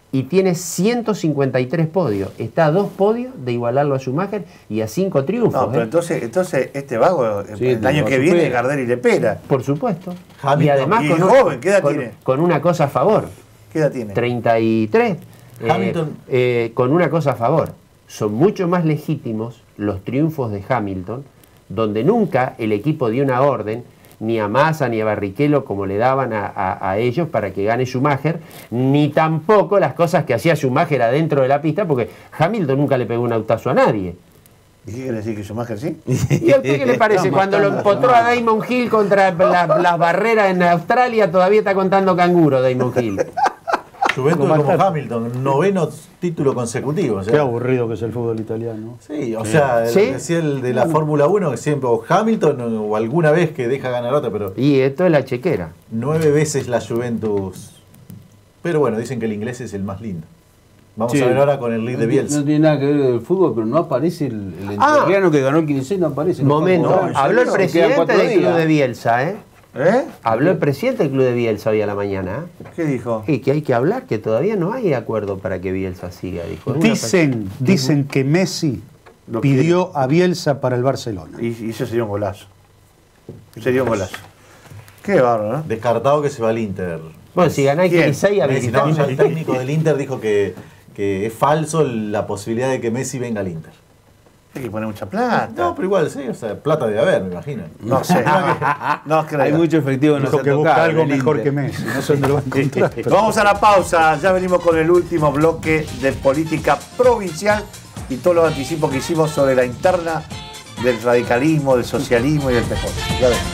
y tiene 153 podios. Está a 2 podios de igualarlo a Schumacher y a 5 triunfos. No, pero entonces este vago, el año que viene, Gardel y le pera. Por supuesto. Hamilton, y además y joven, ¿qué edad tiene? Con una cosa a favor. ¿Qué edad tiene? 33. Hamilton. Con una cosa a favor. Son mucho más legítimos los triunfos de Hamilton, donde nunca el equipo dio una orden, ni a Massa ni a Barrichello como le daban a ellos para que gane Schumacher, ni tampoco las cosas que hacía Schumacher adentro de la pista, porque Hamilton nunca le pegó un autazo a nadie. ¿Y qué quiere decir que Schumacher sí? ¿Y a usted qué le parece? Cuando lo empotró a Damon Hill contra las barreras en Australia, todavía está contando canguro Damon Hill. Juventus como Hamilton, 9º título consecutivo. O sea. Qué aburrido que es el fútbol italiano. Sí, o sea, decía el de la Fórmula 1, que siempre o Hamilton o alguna vez que deja ganar otra, pero... Y esto es la chequera. 9 veces la Juventus. Pero bueno, dicen que el inglés es el más lindo. Vamos a ver ahora con el lead de Bielsa. No tiene nada que ver con el fútbol, pero no aparece el entrerriano que ganó el 15, no aparece. Momento, habló el presidente del club de Bielsa, ¿eh? Habló el presidente del club de Bielsa hoy a la mañana. ¿Qué dijo? Y que hay que hablar, que todavía no hay acuerdo para que Bielsa siga. Dijo. Dicen que Messi pidió a Bielsa para el Barcelona. Y eso sería un golazo. Sería un golazo. Qué bárbaro, ¿no? Descartado que se va al Inter. Bueno, si ganáis que Isai habilitado. No, ya el técnico del Inter dijo que es falso la posibilidad de que Messi venga al Inter. Hay que poner mucha plata. No, pero igual, sí, o sea, plata debe haber, me imagino. No sé. No creo. Hay mucho efectivo que no se que busca algo mejor que Messi. No sé dónde lo va a encontrar. Vamos a la pausa. Ya venimos con el último bloque de política provincial y todos los anticipos que hicimos sobre la interna del radicalismo, del socialismo y del PJ. Ya ven.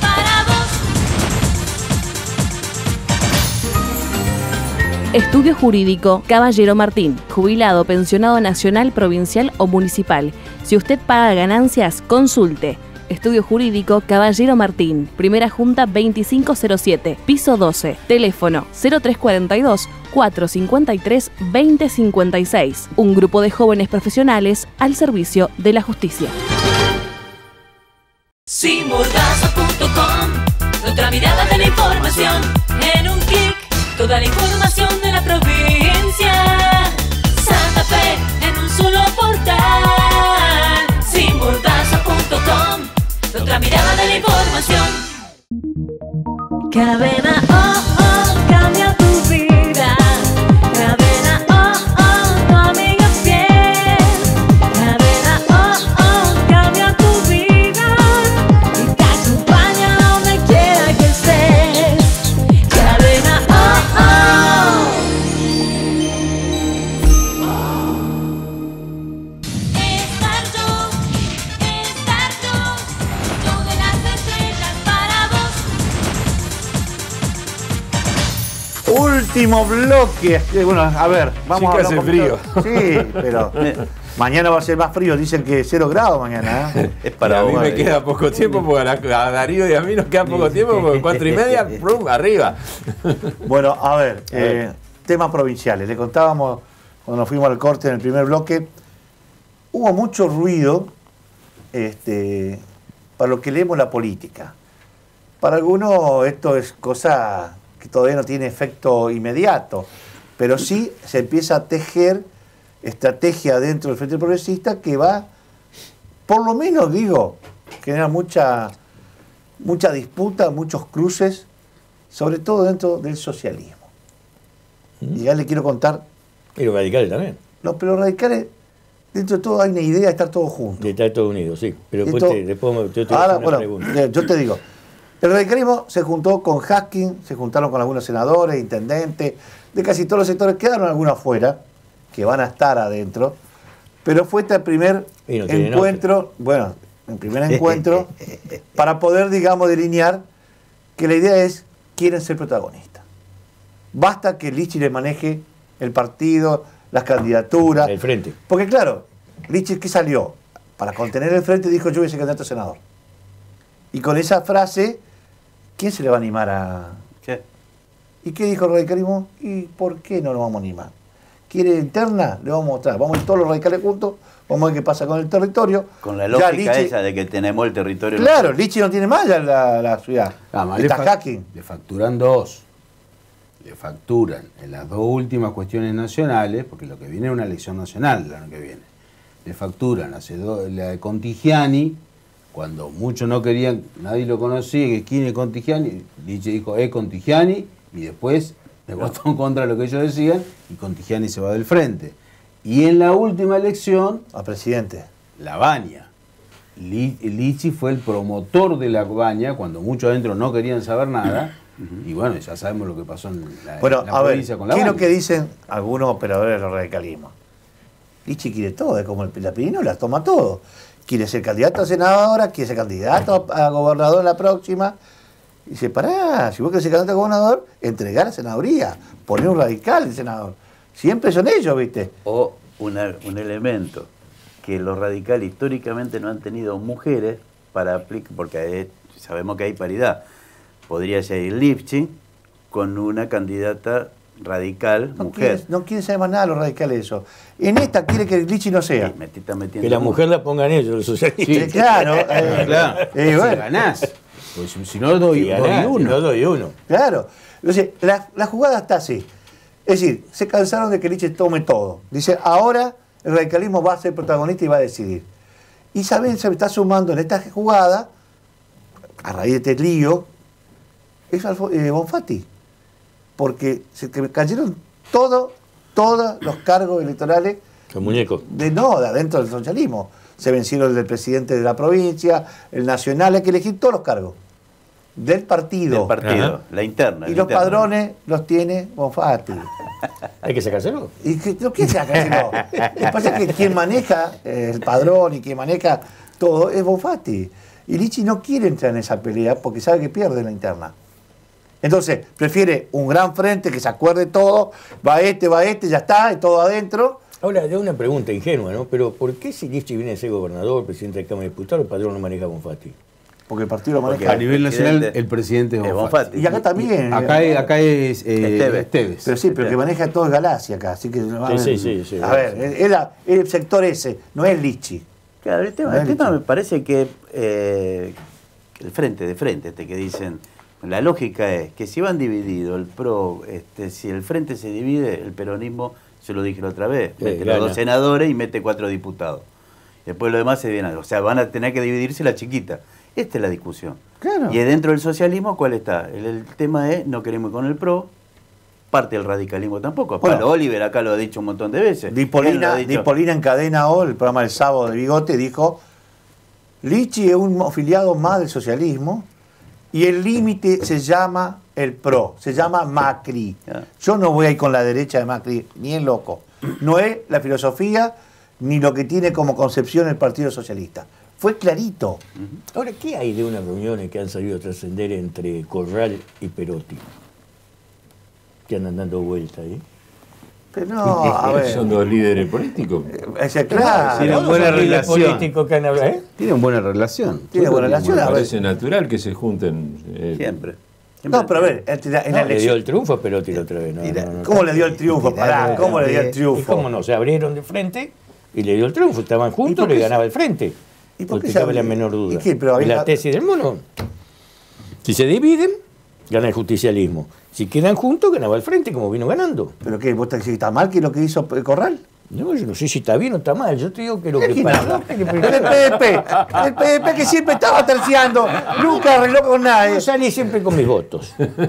Estudio Jurídico Caballero Martín, jubilado, pensionado nacional, provincial o municipal. Si usted paga ganancias, consulte. Estudio Jurídico Caballero Martín, Primera Junta 2507, piso 12, teléfono 0342 453 2056. Un grupo de jóvenes profesionales al servicio de la justicia. Simordaza.com, otra mirada de la información en un clic. Toda la información de la provincia Santa Fe en un solo portal. Simordaza.com, otra mirada de la información. Cadena cambia tu vida. Cadena tu amiga fiel. Cadena cambia tu vida y te acompaña donde quiera que estés. Cadena yo de las estrellas para vos. Último bloque. Bueno, a ver, vamos a hablar hace frío. Sí, pero mañana va a ser más frío. Dicen que 0 grados mañana. Es para a mí vos, me queda poco tiempo, porque a Darío y a mí nos queda poco tiempo, porque 4:30, ¡prum!, arriba. Bueno, a ver, temas provinciales. Le contábamos cuando nos fuimos al corte en el primer bloque. Hubo mucho ruido para lo que leemos la política. Para algunos esto es cosa que todavía no tiene efecto inmediato, pero sí se empieza a tejer estrategia dentro del Frente Progresista que va, por lo menos digo, genera mucha disputa, muchos cruces, sobre todo dentro del socialismo. Y ya le quiero contar. Y los radicales también. No, pero los radicales, dentro de todo hay una idea de estar todos juntos. De estar todos unidos, sí. Pero después te voy a ahora, hacer una pregunta. yo te digo, el radicalismo se juntó con Haskin, se juntaron con algunos senadores, intendentes, de casi todos los sectores, quedaron algunos afuera, que van a estar adentro, pero fue este el primer encuentro, para poder, digamos, delinear que la idea es, quieren ser protagonistas. Basta que Lichi le maneje el partido, las candidaturas. El frente. Porque claro, Lichi, ¿qué salió? Para contener el frente dijo, yo voy a ser candidato a senador. Y con esa frase, ¿quién se le va a animar a...? ¿Qué? ¿Y qué dijo el radicalismo? ¿Y por qué no nos vamos a animar? ¿Quiere interna? Le vamos a mostrar. Vamos a ir todos los radicales juntos, vamos a ver qué pasa con el territorio. Con la lógica esa de que tenemos el territorio... Claro, Lichi no tiene más ya la ciudad. Ah, está hacking. Le facturan 2. le facturan en las dos últimas cuestiones nacionales, porque lo que viene es una elección nacional el año que viene, le facturan la de Contigiani, cuando muchos no querían, nadie lo conocía, que quién es Contigiani, Lichi dijo, es Contigiani, y después le votó en contra de lo que ellos decían, y Contigiani se va del frente. Y en la última elección, a presidente, la Baña. Lichi fue el promotor de la Baña, cuando muchos adentro no querían saber nada, y bueno, ya sabemos lo que pasó en la provincia con la Baña. ¿Qué es lo que dicen algunos operadores del radicalismo? Lichi quiere todo, es como la pirinola, toma todo. Quiere ser candidato a senadora, quiere ser candidato a gobernador en la próxima. Y dice, pará, si vos querés ser candidato a gobernador, entregar la senaduría, poner un radical de senador. Siempre son ellos, ¿viste? O un elemento, que los radicales históricamente no han tenido mujeres para aplicar, porque sabemos que hay paridad. Podría ser Lipschitz con una candidata radical, mujer. No quiere saber más nada los radicales de eso. En esta quiere que Lichi no sea. Sí, me está metiendo que la mujer la pongan ellos, los socialistas. Sí, claro. Claro. Bueno. Si ganás. Pues si no doy uno. Si no doy uno. Claro. Entonces, la jugada está así. Es decir, se cansaron de que Lichi tome todo. Dice, ahora el radicalismo va a ser protagonista y va a decidir. Y saben, se está sumando en esta jugada, a raíz de este lío, es Bonfatti. Porque se cayeron todos los cargos electorales. Los muñecos. De adentro del socialismo. Se vencieron el del presidente de la provincia, el nacional, hay que elegir todos los cargos. Del partido. Del partido, la interna. Y los padrones los tiene Bonfatti. Hay que sacárselo. ¿Y no quiere sacárselo? Lo que pasa es que quien maneja el padrón y quien maneja todo es Bonfatti. Y Lichi no quiere entrar en esa pelea porque sabe que pierde la interna. Entonces, prefiere un gran frente que se acuerde todo, va este, ya está, y todo adentro. Ahora, de una pregunta ingenua, ¿no? Pero ¿por qué si Lichi viene a ser gobernador, presidente de la Cámara de Diputados, el padrón no maneja a Bonfatti? Porque el partido lo maneja. A nivel nacional, el presidente es Bonfatti. Y acá también. Acá es Esteves. Pero sí, pero que maneja todo es Galacia acá. Así que, sí. A ver, el sector ese, no es Lichi. Claro, el tema me parece que el frente de frente, que dicen, la lógica es que si van divididos, el PRO, si el frente se divide, el peronismo, se lo dije la otra vez, mete los 2 senadores y mete 4 diputados. Después lo demás se viene, o sea, van a tener que dividirse la chiquita. Esta es la discusión. Claro. Y dentro del socialismo, ¿cuál está? El tema es, no queremos ir con el PRO, parte del radicalismo tampoco. Bueno, Pablo Oliver acá lo ha dicho un montón de veces. Dipolina en Cadena O, el programa del sábado de Bigote, dijo, Lichi es un afiliado más del socialismo y el límite se llama el PRO, se llama Macri. Yo no voy a ir con la derecha de Macri, ni en loco. No es la filosofía ni lo que tiene como concepción el Partido Socialista. Fue clarito. Ahora, ¿qué hay de unas reuniones que han salido a trascender entre Corral y Perotti? Que andan dando vuelta ahí. Pero no, a ver. Son 2 líderes políticos. Claro. Tienen buena relación. Que han hablado, Tienen buena relación. Tienen buena relación. Me parece natural que se junten. Siempre. No, pero a ver, le dio el triunfo a Perotti la otra vez. ¿Cómo le dio el triunfo? Pará, ¿cómo le dio el triunfo? ¿Y cómo no? Se abrieron de frente y le dio el triunfo. Estaban juntos, le ganaba el frente. ¿Y por qué cabe la menor duda? Pero la tesis del mono. Si se dividen, gana el justicialismo. Si quedan juntos, ganaba el frente, como vino ganando. ¿Pero qué? ¿Vos te decís que está mal que lo que hizo Corral? No, yo no sé si está bien o está mal. Yo te digo que lo que pasa. El PDP que siempre estaba terciando, nunca arregló con nadie. Yo salí siempre con mis votos.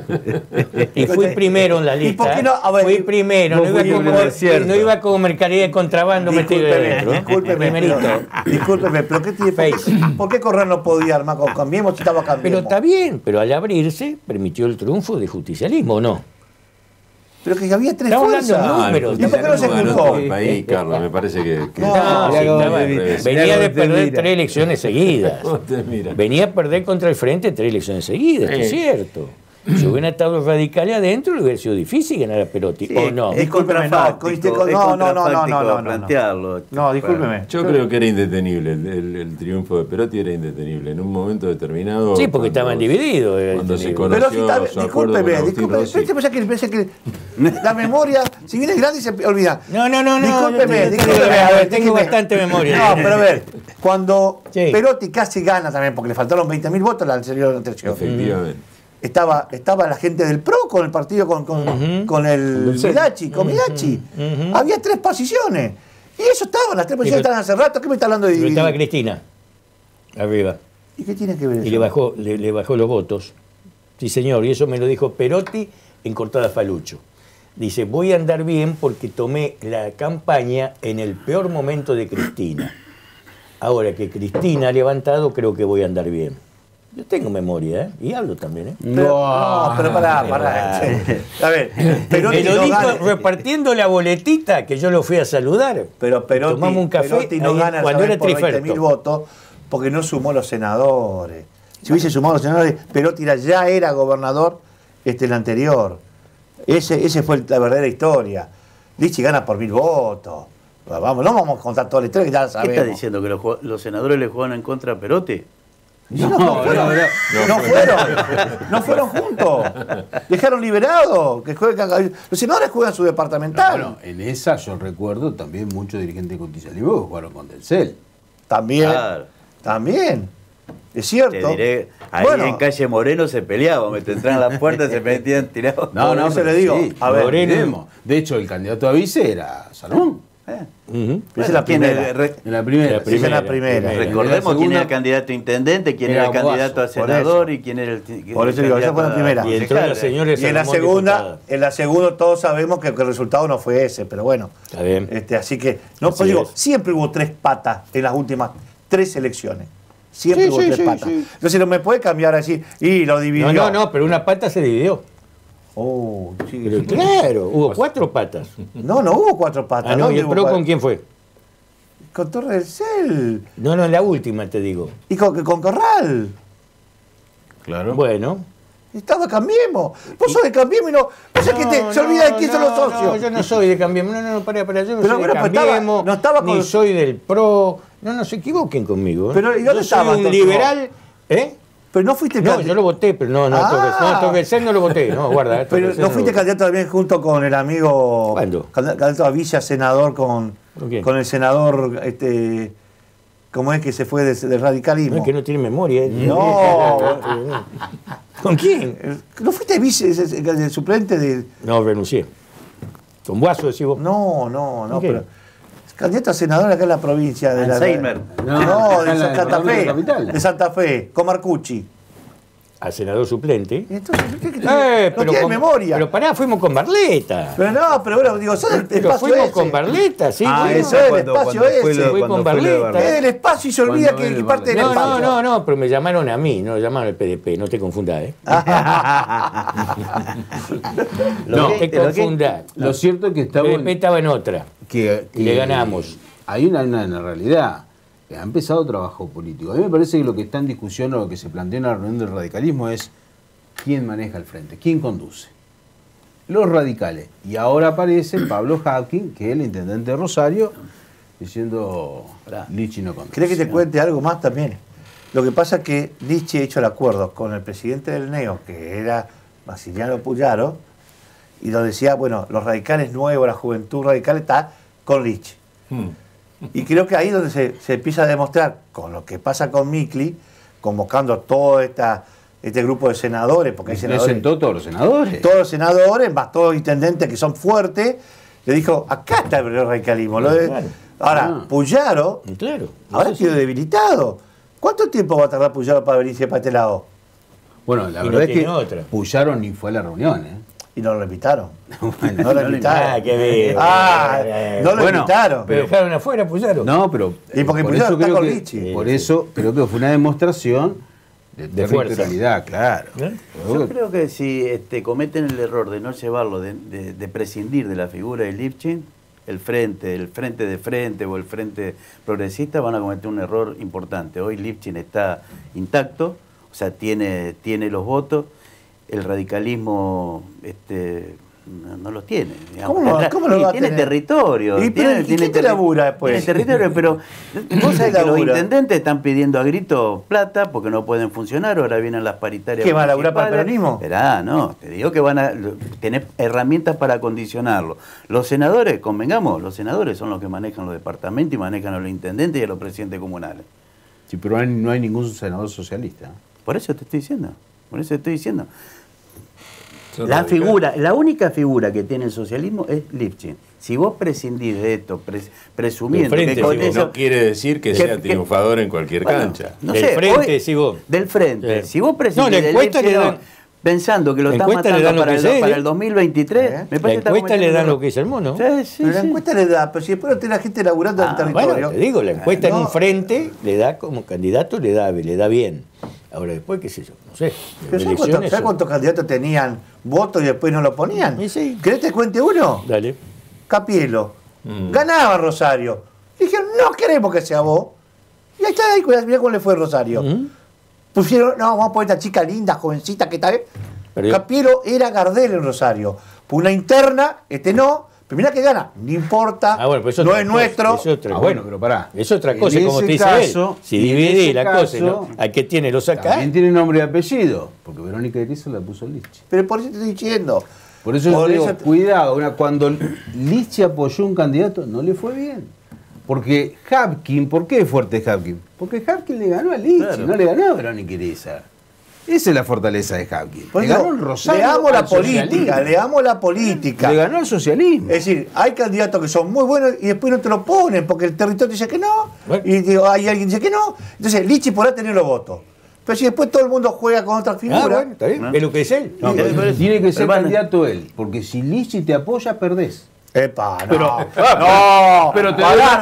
Y fui primero en la lista. ¿Y por qué no? A ver, fui primero, no iba como mercadería de contrabando metido dentro. Discúlpeme, pero ¿por qué Corral no podía armar con Cambiemos si estaba Cambiemos? Pero está bien, pero al abrirse permitió el triunfo del justicialismo, ¿o no? Pero que había 3 fuerzas. ¿Y por qué no se cruzó? País, Carlos, me parece que venía de perder 3 elecciones seguidas. Venía a perder contra el frente 3 elecciones seguidas, es cierto. Si hubieran estado los radicales adentro, le hubiera sido difícil ganar a Perotti, ¿o no? Es contrafáctico plantearlo. No, discúlpeme. Yo creo que era indetenible, el triunfo de Perotti era indetenible. En un momento determinado... Sí, porque estaban divididos. Cuando se conoció su acuerdo con Agustín Rossi. Pensé que la memoria, si viene grande, se olvida. No. Discúlpeme. A ver, tengo bastante memoria. No, pero a ver, cuando Perotti casi gana también, porque le faltaron 20.000 votos, la anterior elección. Efectivamente. estaba la gente del PRO con el partido con el Midachi, Había 3 posiciones. Y eso estaban, las 3 posiciones estaban hace rato. ¿Qué me está hablando de dividir? Estaba Cristina, arriba. ¿Y qué tiene que ver eso? Y le bajó los votos. Sí, señor, y eso me lo dijo Perotti en Cortada Falucho. Dice, voy a andar bien porque tomé la campaña en el peor momento de Cristina. Ahora que Cristina ha levantado, creo que voy a andar bien. Yo tengo memoria, ¿eh? Y hablo también, ¿eh? Pero pará. A ver, Perotti me lo dijo repartiendo la boletita, que yo lo fui a saludar. Pero Perotti, tomamos un café Perotti no gana cuando era por Triferto. 20.000 votos porque no sumó los senadores. Si hubiese sumado los senadores, Perotti ya era gobernador el anterior. Ese fue la verdadera historia. Lichi gana por 1.000 votos. Vamos, no vamos a contar toda la historia que ya la sabemos. ¿Qué está diciendo? ¿Que los senadores le juegan en contra a Perotti? No fueron juntos. Dejaron liberado. Los senadores juegan su departamental. Bueno, en esa yo recuerdo también muchos dirigentes de justicialismo que jugaron con Delcel. También. Es cierto. Te diré, ahí en Calle Moreno se peleaban, me entraban a las puertas, se metían tirados. No, eso le digo. Sí, a ver, Moreno. De hecho, el candidato a vice era Salomón. Esa es la primera. La primera. Recordemos quién era el candidato a intendente, quién era el candidato a senador y quién era el por eso digo, esa fue la primera. Y entró la señora y en la segunda todos sabemos que el resultado no fue ese, pero bueno. Está bien. Así que, pues digo, siempre hubo 3 patas en las últimas 3 elecciones. Siempre hubo 3 patas. Entonces no me puede cambiar así y lo dividió. No, pero una pata se dividió. Pero claro, hubo 4 patas. No hubo 4 patas. ¿Y el PRO con quién fue? Con Torres del Cel. No, en la última te digo. Y con Corral. Claro. Bueno. Estaba Cambiemos. Vos sos de Cambiemos y no. Vos es que se olvida de quién son los socios. No, yo no soy de Cambiemos. Pará, yo no soy de Cambiemos. Ni soy del PRO. No se equivoquen conmigo. Pero ¿y dónde estaba? Soy un liberal. Pero no fuiste candidato. No, yo lo voté, pero Torres no lo voté. No, guarda. Pero no fuiste candidato también junto con el amigo. ¿Cuándo? Candidato a Villa, senador con el senador. ¿Cómo es que se fue del radicalismo? No, es que no tiene memoria. No. ¿Con quién? ¿No fuiste vice, el suplente de.? No, renuncié. ¿Con Guaso decís vos? No, pero. Candidato a senador acá en la provincia de Alzheimer. De Santa Fe. De Santa Fe, con Marcucci. Al senador suplente. Entonces, no tiene memoria. Pero pará, fuimos con Barleta. Pero bueno, digo, sos del espacio fuimos con Barleta, sí. Eso es el espacio ese. Fui con Barleta. Es el espacio y se olvida que parte del espacio. No, pero me llamaron a mí, no llamaron al PDP, no te confundas, No te confundas. Lo cierto es que el PDP estaba en otra. Y le ganamos. Hay una realidad. Ha empezado trabajo político. A mí me parece que lo que está en discusión o lo que se plantea en la reunión del radicalismo es quién maneja el frente, quién conduce. Los radicales. Y ahora aparece Pablo Hapkin, que es el intendente de Rosario, diciendo Lichi no conduce. ¿Crees que te cuente algo más también? Lo que pasa es que Lichi ha hecho el acuerdo con el presidente del NEO, que era Massimiliano Puyaro, y donde decía, bueno, los radicales nuevos, la juventud radical está con Lichi. Y creo que ahí es donde se empieza a demostrar, con lo que pasa con Micli, convocando todo este grupo de senadores, porque hay senadores. Presentó todos los senadores. Todos los senadores, más todos los intendentes que son fuertes, le dijo, acá está el radicalismo. Ahora, Puyaro, ahora ha sido debilitado. ¿Cuánto tiempo va a tardar Puyaro para venirse para este lado? Bueno, la verdad es que Puyaro ni fue a la reunión, Y no lo invitaron. No lo invitaron. Qué bien. No lo invitaron. Pero dejaron afuera, Puyaro. No, pero. Y porque Puyaro está con Lichi. Por eso creo que fue una demostración de territorialidad, claro. Yo creo que si cometen el error de no llevarlo, de prescindir de la figura de Lifchin, el frente de frente o el frente progresista van a cometer un error importante. Hoy Lifchin está intacto, o sea, tiene los votos. El radicalismo no los tiene. Digamos. ¿Cómo lo va a tiene tener? Territorio. ¿Y quién te labura después? Tiene territorio, pero vos sabés que los intendentes están pidiendo a grito plata porque no pueden funcionar, ahora vienen las paritarias. ¿Qué va a laburar para el peronismo? Esperá, no, te digo que van a tener herramientas para condicionarlo. Los senadores, convengamos, los senadores son los que manejan los departamentos y manejan a los intendentes y a los presidentes comunales. Sí, pero no hay ningún senador socialista. Por eso te estoy diciendo. Por eso estoy diciendo. La única figura que tiene el socialismo es Lifchitz. Si vos prescindís de esto, presumiendo frente, que con eso, no quiere decir que sea triunfador en cualquier cancha. No del sé, frente, hoy, si vos. Del frente. Sí. Si vos prescindís la encuesta del le dan, pensando que lo está matando para el 2023, me parece la encuesta le dan lo que es el mono. Sí, la encuesta le da, pero si después no tiene la gente laburando en el territorio. Bueno, te digo, la encuesta en un frente le da como candidato, le da bien. Ahora después, qué sé yo, no sé. Pero ¿sabes cuántos candidatos tenían votos y después no lo ponían? Sí. ¿Querés te cuente uno? Dale. Capielo. Ganaba Rosario. Dijeron, no queremos que sea vos. Y ahí está, mirá cómo le fue Rosario. Pusieron, no, vamos a poner esta chica linda, jovencita, que tal vez. Capielo era Gardel en Rosario. Por una interna, no. Pero mirá que gana, no importa, no es nuestro. Bueno, pero pará. Es otra cosa, como te dice él. Si dividí la cosa, ¿no? Al que tiene los acá. También tiene nombre y apellido, porque Verónica Irizo la puso Lichi. Pero por eso te estoy diciendo. Por eso yo digo, cuidado, cuando Lichi apoyó un candidato, no le fue bien. Porque Hapkin, ¿por qué es fuerte Hapkin? Porque Hapkin le ganó a Lichi, no le ganó a Verónica Irizo. Esa es la fortaleza de Hapkin. Le ganó el Rosario. Le amo la política, le amo la política. Le ganó el socialismo. Es decir, hay candidatos que son muy buenos y después no te lo ponen porque el territorio dice que no. Y hay alguien que dice que no. Entonces, Lichi podrá tener los votos. Pero si después todo el mundo juega con otras figuras. Bueno, está bien. Es lo que es él. No, tiene que ser candidato él. Porque si Lichi te apoya, perdés. Epa, no. Pero te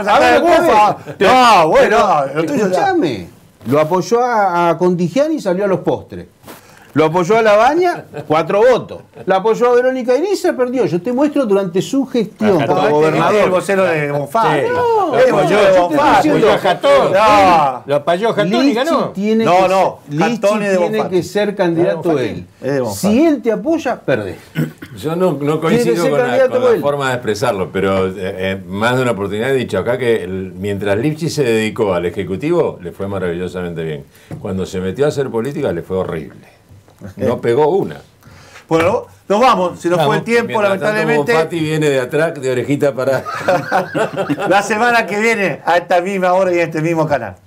escuchame. Lo apoyó a Contigiani y salió a los postres. Lo apoyó a Labaña, 4 votos. Lo apoyó a Verónica Iriza, perdió. Yo te muestro durante su gestión como gobernador. El vocero de Bonfá. Lo apoyó a Jatón. Lo apoyó a Jatón y ganó. Lichi tiene que ser candidato él. Si él te apoya, perdés. Yo no coincido con la forma de expresarlo, pero más de una oportunidad he dicho acá que mientras Lifchitz se dedicó al Ejecutivo, le fue maravillosamente bien. Cuando se metió a hacer política, le fue horrible. No pegó una. Bueno, nos vamos. Se nos fue el tiempo, lamentablemente. Fati viene de atrás, de orejita para... La semana que viene, a esta misma hora y en este mismo canal.